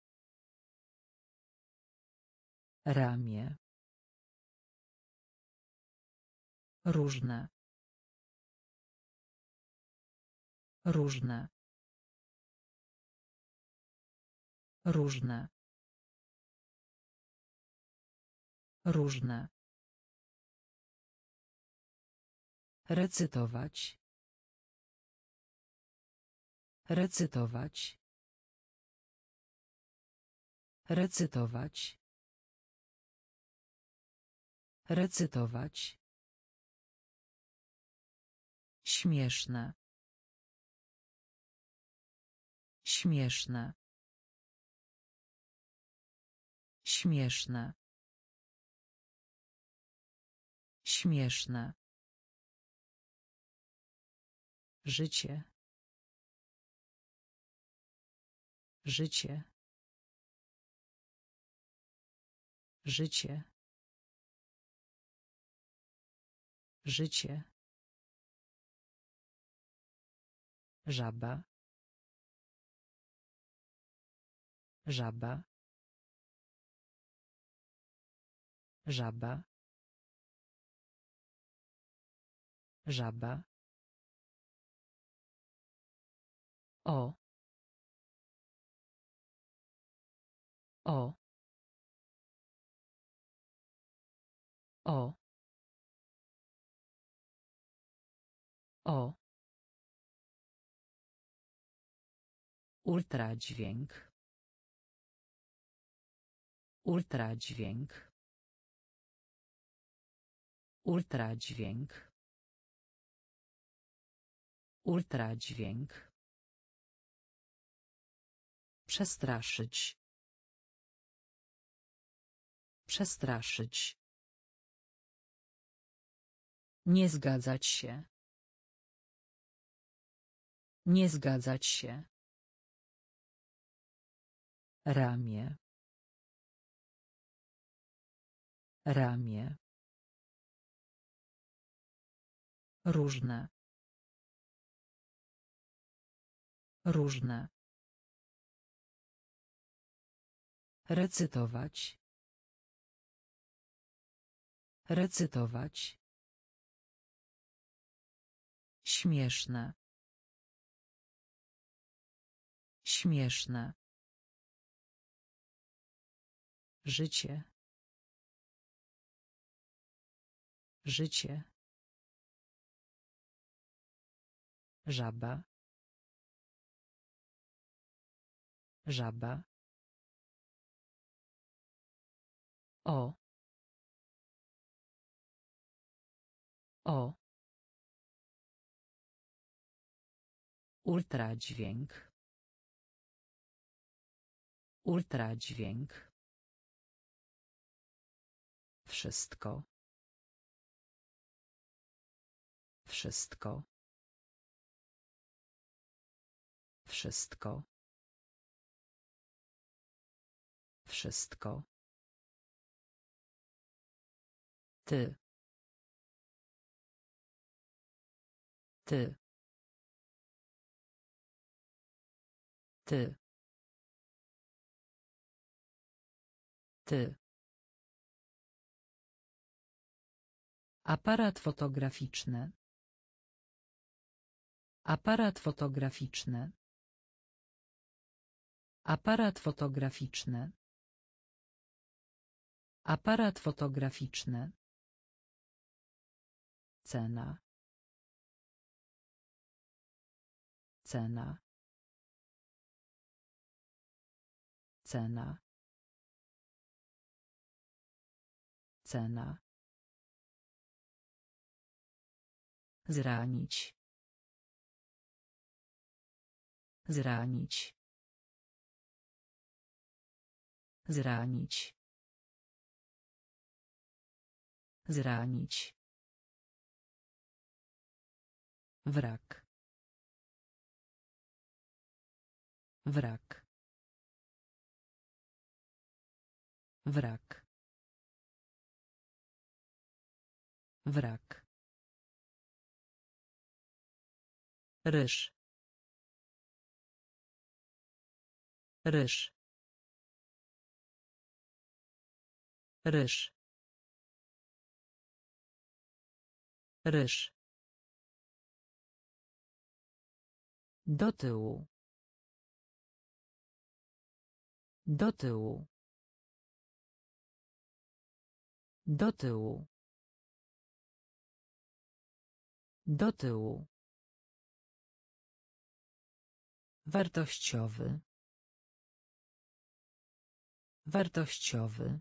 Ramię. Różne. Różne. Różne. Różne. Recytować. Recytować. Recytować. Recytować. Śmieszne. Śmieszne. Śmieszne. Śmieszne. Życie. Życie. Życie. Życie. Żaba. Żaba. Żaba. Żaba. O. O. O. O. Ultradźwięk. Ultradźwięk. Ultradźwięk. Ultradźwięk. Przestraszyć. Przestraszyć. Nie zgadzać się. Nie zgadzać się. Ramię. Ramię. Różne. Różne. Recytować. Recytować. Śmieszne. Śmieszne. Życie. Życie. Żaba. Żaba. O. O. Ultradźwięk. Ultradźwięk. Wszystko. Wszystko. Wszystko. Wszystko. Ty. Ty. Ty. Ty. Aparat fotograficzny. Aparat fotograficzny. Aparat fotograficzny. Aparat fotograficzny. Cena. Cena. Cena. Cena. Zranić. Zranić. Zranić. Zranić. Wrak. Wrak. Wrak. Wrak. Ryż. Ryż. Ryż. Ryż. Do tyłu. Do tyłu. Do tyłu. Do tyłu. Wartościowy. Wartościowy.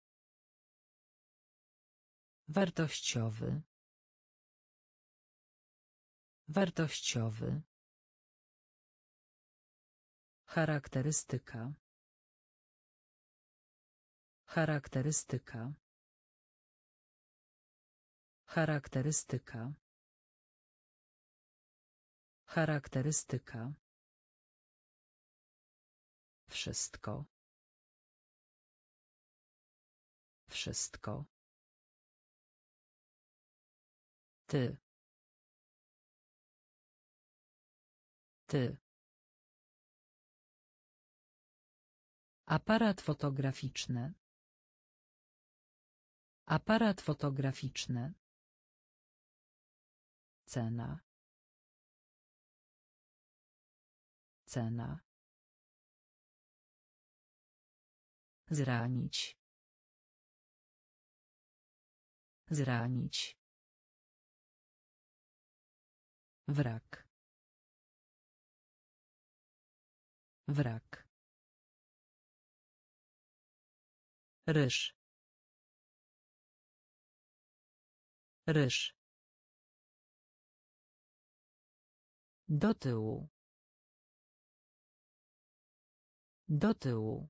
Wartościowy. Wartościowy. Charakterystyka. Charakterystyka. Charakterystyka. Charakterystyka. Wszystko. Wszystko. Ty. Ty. Aparat fotograficzny. Aparat fotograficzny. Cena. Cena. Zranić. Zranić. Wrak. Wrak. Ryż. Ryż. Do tyłu. Do tyłu.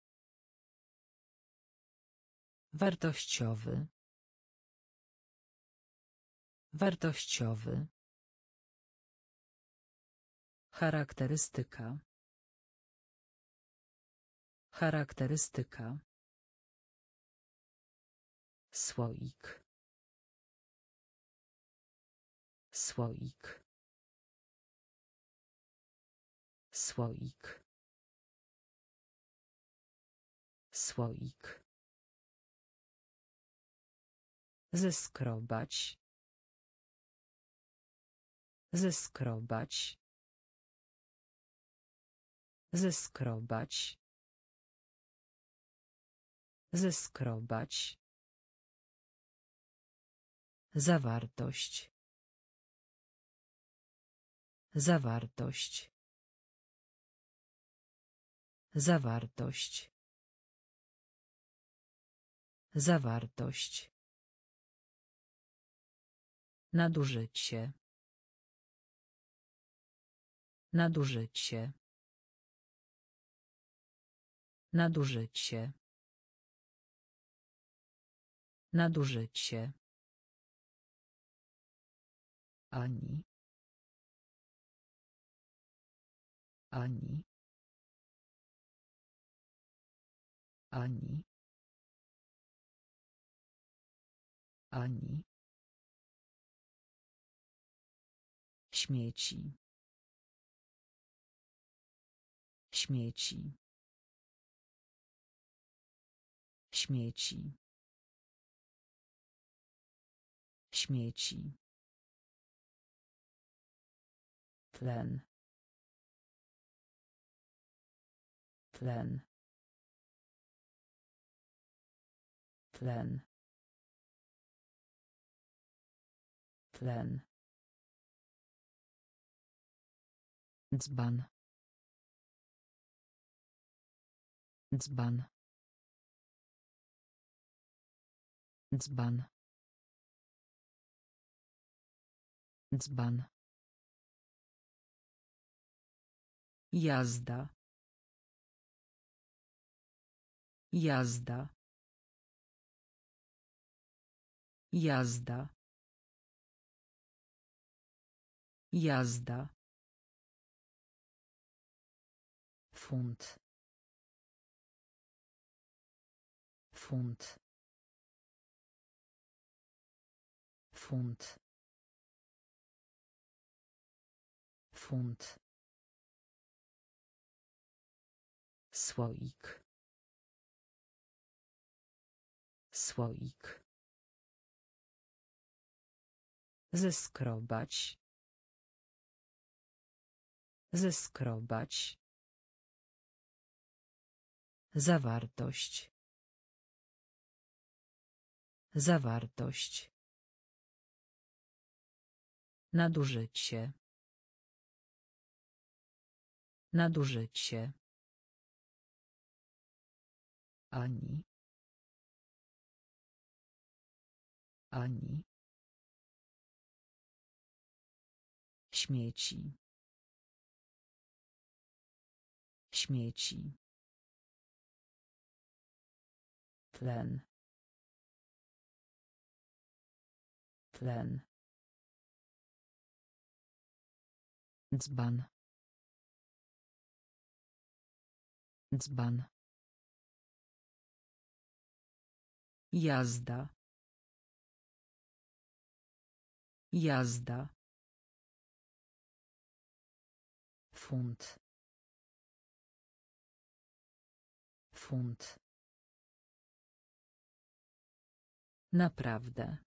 Wartościowy. Wartościowy. Charakterystyka. Charakterystyka. Słoik. Słoik. Słoik. Słoik. Zeskrobać. Zeskrobać. Zeskrobać. Zeskrobać. Zawartość. Zawartość. Zawartość. Zawartość. Nadużycie. Nadużycie. Nadużycie. Nadużycie. Ani. Ani. Ani. Ani. Śmieci. Śmieci. Śmieci. Śmieci. Tlen. Tlen. Tlen. Tlen. Dzban. Dzban. Dzban. Dzban. Jazda. Jazda. Jazda. Jazda. Funt. Funt. Funt. Funt. Słoik. Słoik. Zeskrobać. Zeskrobać. Zawartość. Zawartość. Nadużycie. Nadużycie. Ani. Ani. Śmieci. Śmieci. Tlen. Tlen. Dzban. Dzban. Jazda. Jazda. Funt. Funt. Naprawdę.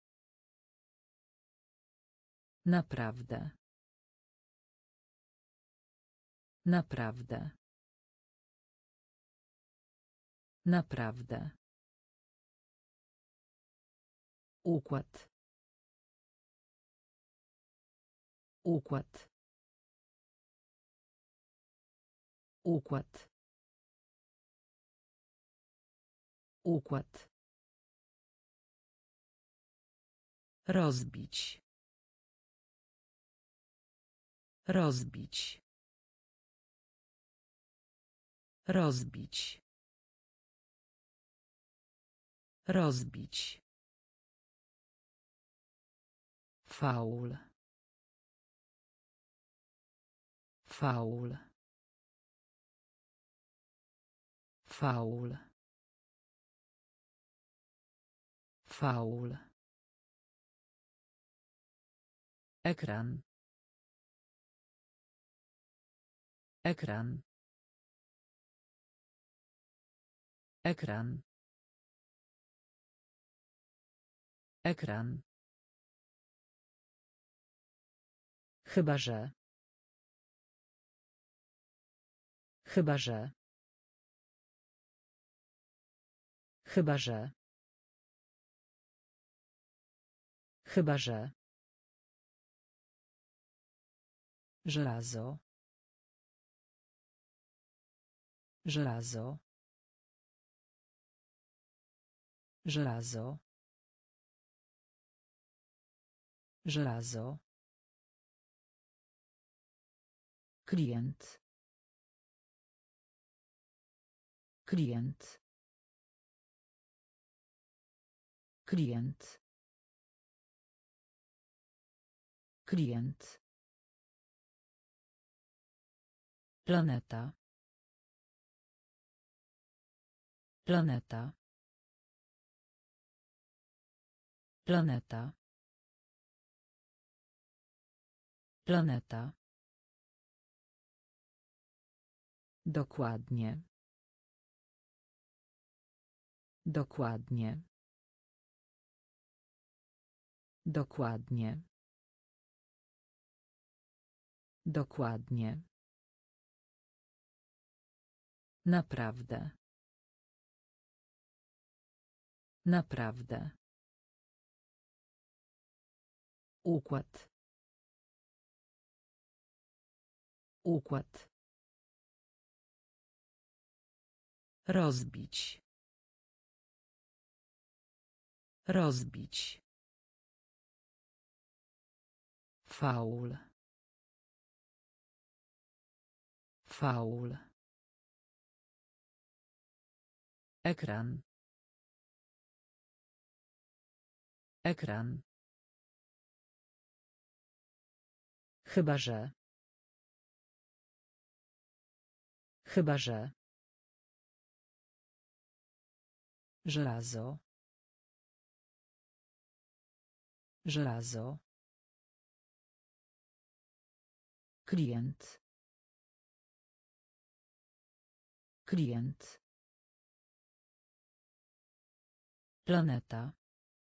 Naprawdę. Naprawdę. Naprawdę. Układ. Układ. Układ. Układ. Rozbić. Rozbić. Rozbić. Rozbić. Faul. Faul. Faul. Faul. Ekran. Ekran. Ekran. Ekran. Chyba że. Chyba że. Chyba że. Chyba że. Żelazo. Żelazo. Żelazo. Żelazo. Klient. Klient. Klient. Klient. Planeta. Planeta. Planeta. Planeta. Dokładnie. Dokładnie. Dokładnie. Dokładnie. Naprawdę. Naprawdę. Układ. Układ. Rozbić. Rozbić. Faul. Faul. Ekran. Ekran. Chyba że. Chyba że. Żelazo. Żelazo. Klient. Klient. Planeta.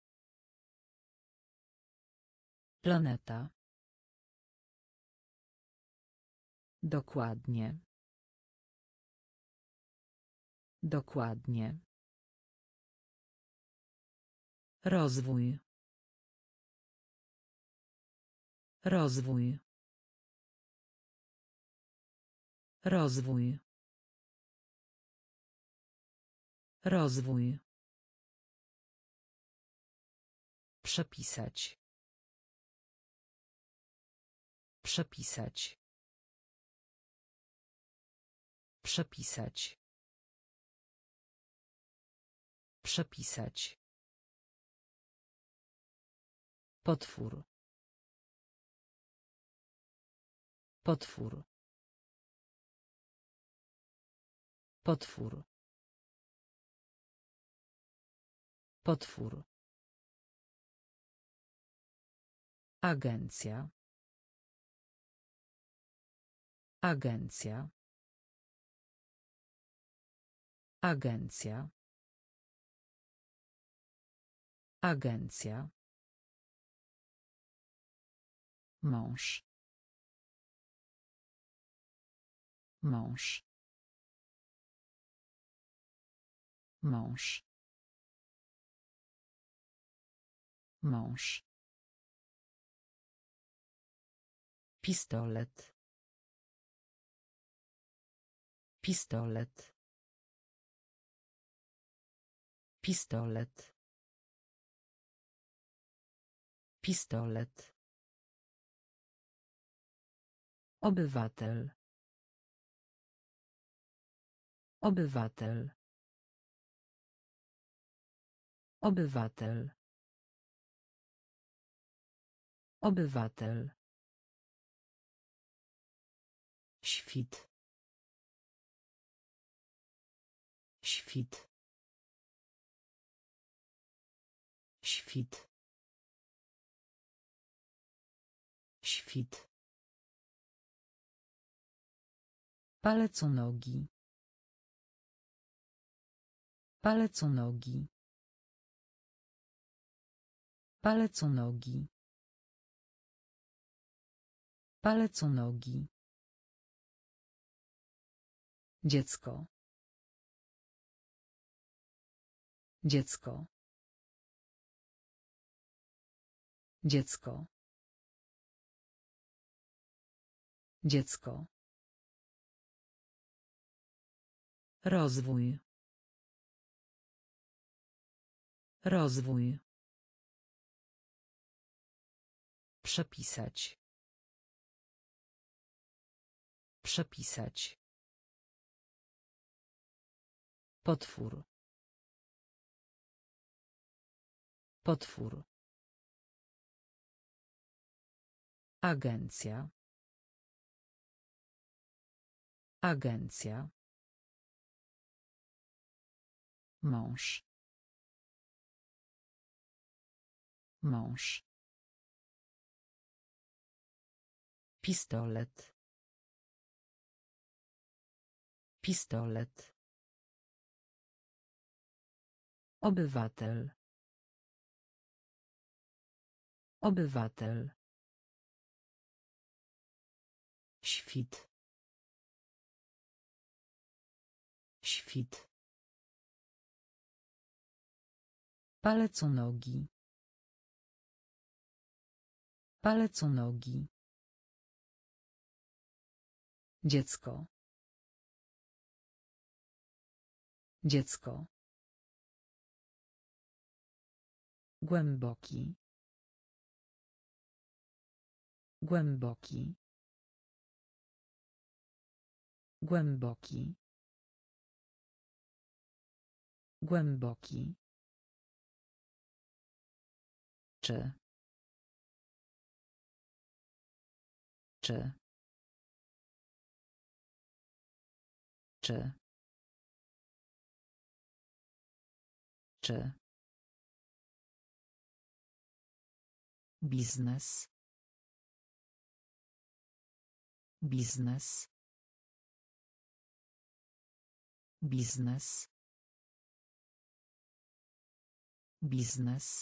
Planeta. Dokładnie. Dokładnie. Rozwój. Rozwój. Rozwój. Rozwój. Przepisać. Przepisać. Przepisać. Przepisać. Potwór. Potwór. Potwór. Potwór. Agencja. Agencja. Agencja. Agencja. Mąż. Mąż. Mąż. Mąż. Pistolet. Pistolet. Pistolet. Pistolet. Obywatel. Obywatel. Obywatel. Obywatel. Świt. Świt. Świt. Świt. Palec u nogi. Palec u nogi. Palec u nogi. Palec u nogi. Dziecko. Dziecko. Dziecko. Dziecko. Rozwój. Rozwój. Przepisać. Przepisać. Potwór. Potwór. Agencja. Agencja. Mąż. Mąż. Pistolet. Pistolet. Obywatel. Obywatel. Świt. Świt. Palec u nogi. Palec u nogi. Dziecko. Dziecko. Głęboki. Głęboki. Głęboki. Głęboki. Czy. Czy. Czy. Czy. Biznes. Biznes. Biznes. Biznes.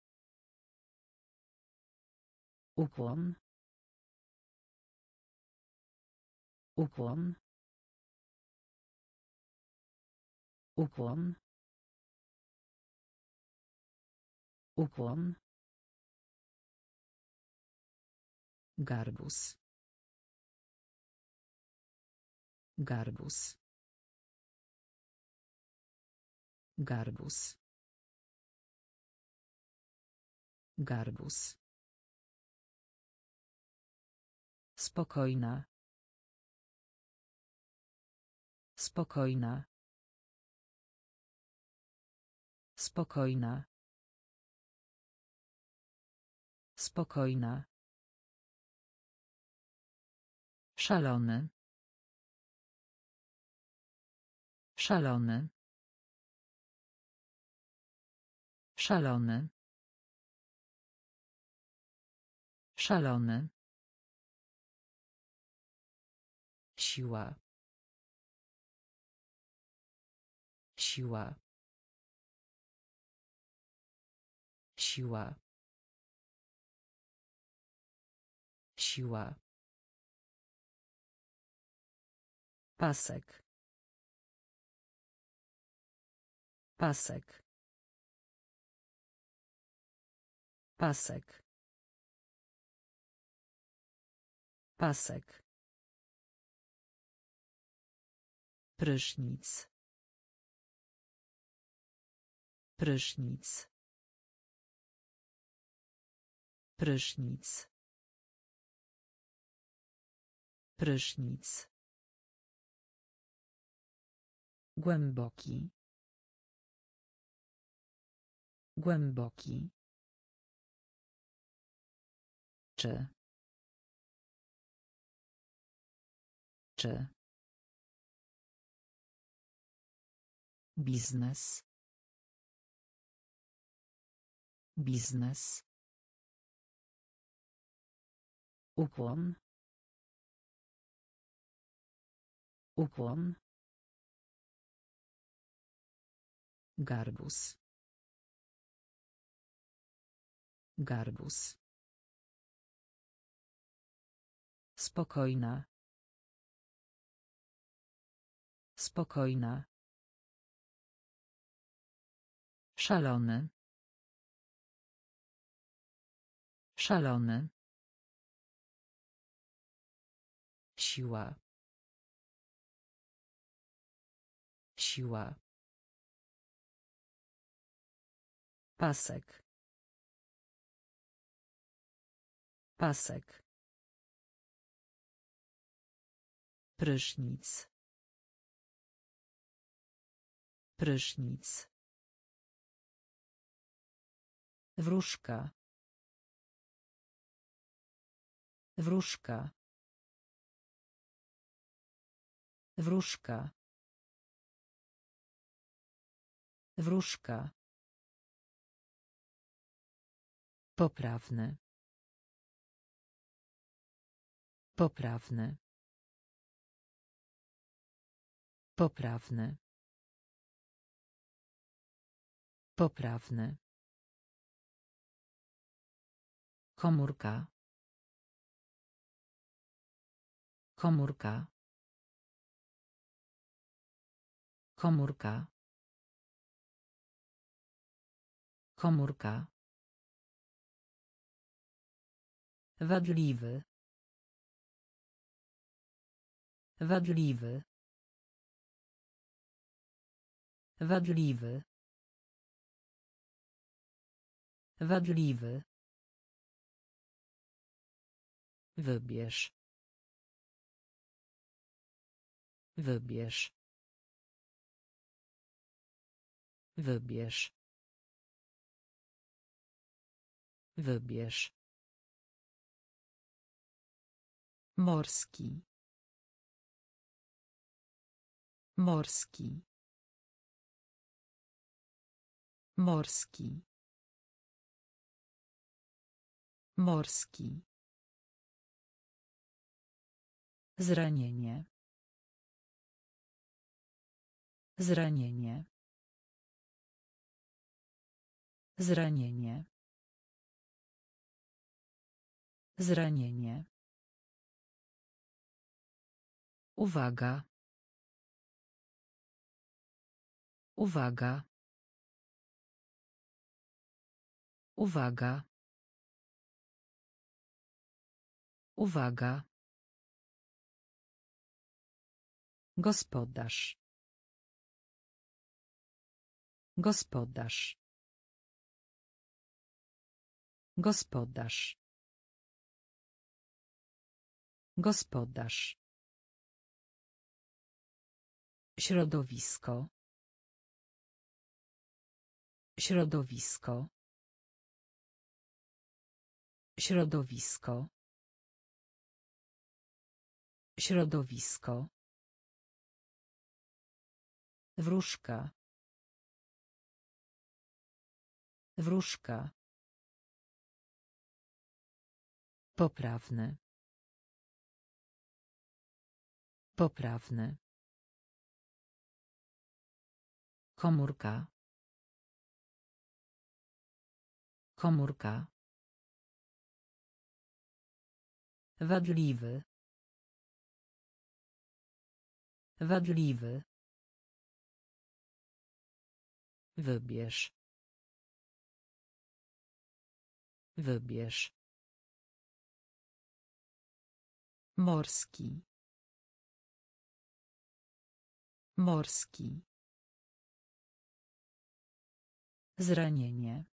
Ukłon. Ukłon. Ukłon. Ukłon. Garbus. Garbus. Garbus. Garbus. Spokojna. Spokojna. Spokojna. Spokojna. Szalony. Szalony. Szalony. Szalony. Siła. Siła. Siła. Siła. Pasek. Pasek. Pasek. Pasek. Prysznic. Prysznic. Prysznic. Prysznic. Głęboki. Głęboki. Czy. Czy. Biznes. Biznes. Ukłon. Ukłon. Garbus. Garbus. Spokojna. Spokojna. Szalony. Szalony. Siła. Siła. Pasek. Pasek. Prysznic. Prysznic. Wróżka. Wróżka. Wróżka. Wróżka. Poprawny. Poprawny. Poprawny. Poprawny. Komórka. Komórka. Komórka. Komórka. Wadliwy. Wadliwy. Wadliwy. Wadliwy. Wybierz. Wybierz. Wybierz. Wybierz. Morski. Morski. Morski. Morski. Zranienie. Zranienie. Zranienie. Zranienie. Uwaga. Uwaga. Uwaga. Uwaga. Gospodarz. Gospodarz. Gospodarz. Gospodarz. Środowisko. Środowisko. Środowisko. Środowisko. Wróżka. Wróżka. Poprawny. Poprawny. Komórka. Komórka. Wadliwy. Wadliwy. Wybierz. Wybierz. Morski. Morski. Zranienie.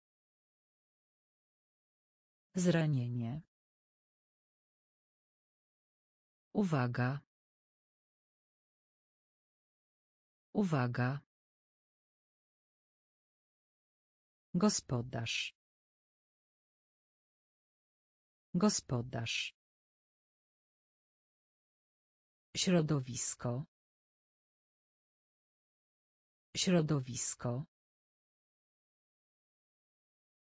Zranienie. Uwaga. Uwaga. Gospodarz. Gospodarz. Środowisko. Środowisko.